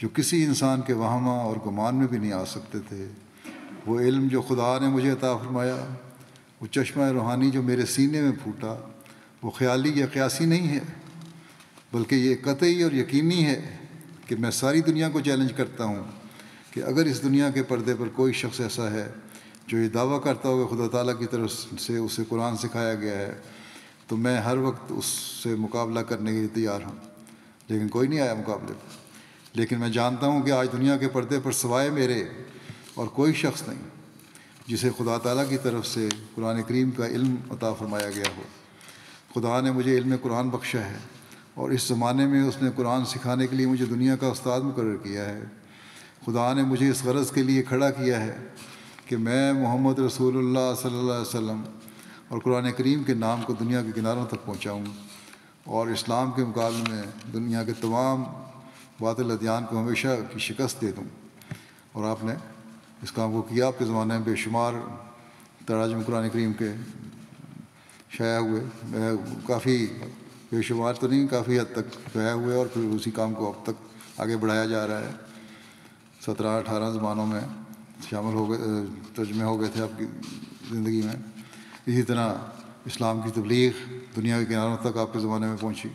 جو کسی انسان کے وہمہ اور گمان میں بھی نہیں آ سکتے تھے۔ وہ علم جو خدا نے مجھے عطا فرمایا، وہ چشمہ روحانی جو میرے سینے میں پھوٹا، وہ خیالی یا قیاسی نہیں ہے، بلکہ یہ قطعی اور یقینی ہے کہ میں ساری دنیا کو چیلنج کرتا ہوں کہ اگر اس دنیا کے پردے پر کوئی شخص ایسا ہے جو یہ دعویٰ کرتا ہو کہ خدا تعالیٰ کی طرف سے اسے قرآن سکھایا گیا ہے، تو میں ہر وقت اس سے مقابلہ کرنے کے لیے تیار ہوں۔ لیکن کوئی نہیں آیا مقابلے پر۔ لیکن میں جانتا ہوں کہ آج دنیا کے پردے پر سوائے میرے اور کوئی شخص نہیں جسے خدا تعالیٰ کی طرف سے قرآن کریم کا علم عطا فرمایا گیا ہو۔ خدا نے مجھے علم قرآن بخشا ہے، اور اس زمانے میں اس نے قرآن سکھانے کے لیے مجھے دنیا کا استاد مقرر کیا ہے۔ خدا نے مجھے اس غرض کے لیے کھڑا کیا ہے کہ میں محمد رسول اللہ صلی اللہ علیہ وسلم اور قرآن کریم کے نام کو دنیا کے کناروں تک پہنچاؤں، اور اسلام کے مقابلے میں دنیا کے تمام باطل ادیان کو ہمیشہ کی شکست دے دوں۔ اور آپ نے اس کام کو کیا۔ آپ کے زمانے میں بے شمار تراجم قرآن کریم کے شائع ہوئے، کافی بے شمار تو نہیں، کافی حد تک شائع ہوئے، اور پھر اسی کام کو اب تک آگے بڑھایا جا رہا ہے۔ سترہ اٹھارہ زبانوں میں شامل ہو گئے، ترجمے ہو گئے تھے آپ کی زندگی میں۔ اسی طرح اسلام کی تبلیغ دنیا کے کناروں تک آپ کے زمانے میں پہنچی۔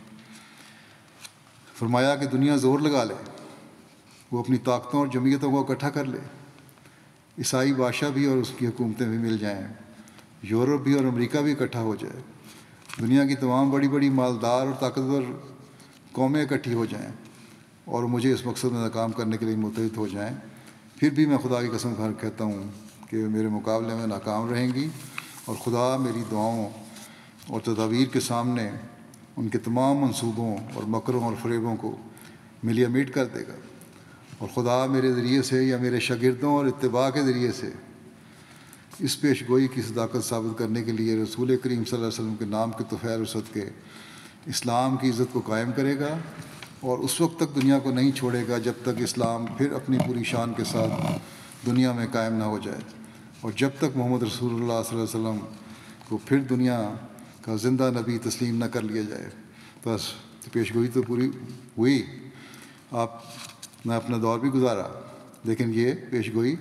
فرمایا کہ دنیا زور لگا لے، وہ اپنی طاقتوں اور جمعیتوں کو اکٹھا کر لے، عیسائی بادشاہ بھی اور اس کی حکومتیں بھی مل جائیں، یورپ بھی اور امریکہ بھی اکٹھا ہو جائے، دنیا کی تمام بڑی بڑی مالدار اور طاقتور قومیں اکٹھی ہو جائیں اور مجھے اس مقصد میں ناکام کرنے کے لیے متحد ہو جائیں، پھر بھی میں خدا کی قسم کھا کہتا ہوں کہ میرے مقابلے میں ناکام رہیں گی، اور خدا میری دعاؤں اور تدابیر کے سامنے ان کے تمام منصوبوں اور مکروں اور فریبوں کو ملیا میٹ کر دے گا۔ اور خدا میرے ذریعے سے یا میرے شاگردوں اور اتباع کے ذریعے سے اس پیش گوئی کی صداقت ثابت کرنے کے لیے رسول کریم صلی اللہ علیہ وسلم کے نام کے طفیل و صدقے اسلام کی عزت کو قائم کرے گا، اور اس وقت تک دنیا کو نہیں چھوڑے گا جب تک اسلام پھر اپنی پوری شان کے ساتھ دنیا میں قائم نہ ہو جائے، اور جب تک محمد رسول اللہ صلی اللہ علیہ وسلم کو پھر دنیا کا زندہ نبی تسلیم نہ کر لیا جائے۔ بس پیش گوئی تو پوری ہوئی، آپ نے اپنا دور بھی گزارا، لیکن یہ پیش گوئی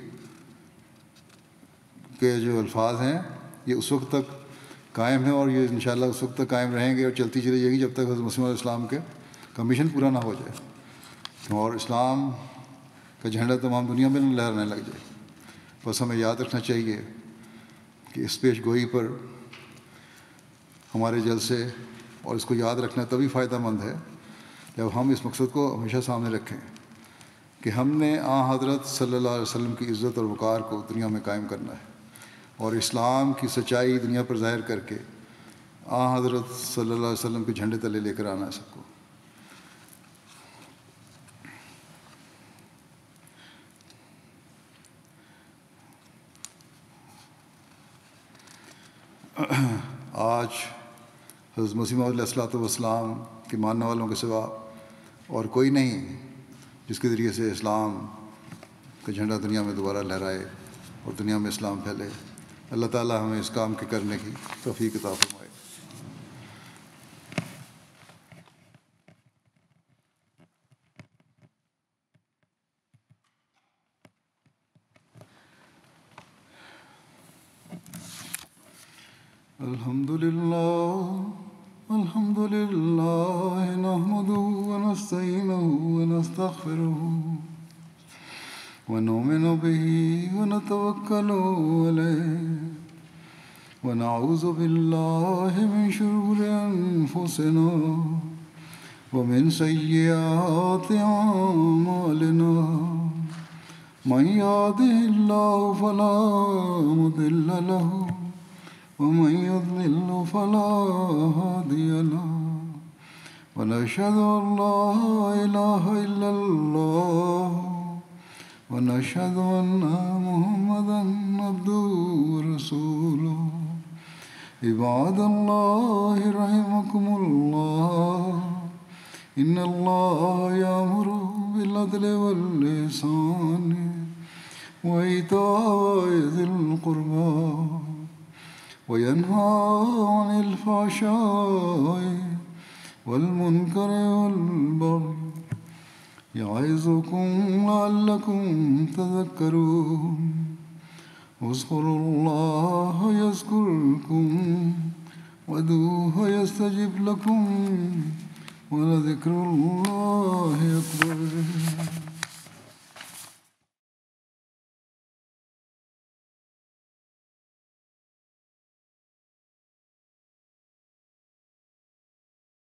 کے جو الفاظ ہیں یہ اس وقت تک قائم ہیں، اور یہ انشاءاللہ اس وقت تک قائم رہیں گے اور چلتی چلی جائے گی جب تک حضرت مسیح علیہ السلام کے کا مشن پورا نہ ہو جائے اور اسلام کا جھنڈا تمام دنیا میں نہ لہرانے لگ جائے۔ بس ہمیں یاد رکھنا چاہیے کہ اس پیش گوئی پر ہمارے جلسے اور اس کو یاد رکھنا تبھی فائدہ مند ہے جب ہم اس مقصد کو ہمیشہ سامنے رکھیں کہ ہم نے آن حضرت صلی اللہ علیہ وسلم کی عزت اور وقار کو دنیا میں قائم کرنا ہے، اور اسلام کی سچائی دنیا پر ظاہر کر کے آن حضرت صلی اللہ علیہ وسلم کے جھنڈے تلے لے کر آنا ہے سب کو۔ آج حضرت مسیح موعود علیہ الصلوۃ والسلام کے ماننے والوں کے سوا اور کوئی نہیں جس کے ذریعے سے اسلام کا جھنڈا دنیا میں دوبارہ لہرائے اور دنیا میں اسلام پھیلے۔ اللہ تعالیٰ ہمیں اس کام کے کرنے کی توفیق عطا فرمائے۔ الحمد للہ الحمد للہ نحمدہ ونستعینہ ونستغفرہ ونؤمن بہ ونتوکل علیہ ونعوذ باللہ من شرور انفسنا ومن سیئات اعمالنا من یہدہ اللہ فلا مضل لہ ومن يضلل فلا هادي له ونشهد أن لا إله إلا الله ونشهد أن محمدا عبده ورسوله عباد الله رحمكم الله إن الله يأمر بالعدل والإحسان وإيتاء ذي القربى وينهى عن الفحشاء والمنكر والبغي يعظكم لعلكم تذكرون واذكروا الله يذكركم وادعوه يستجب لكم ولذكر الله أكبر.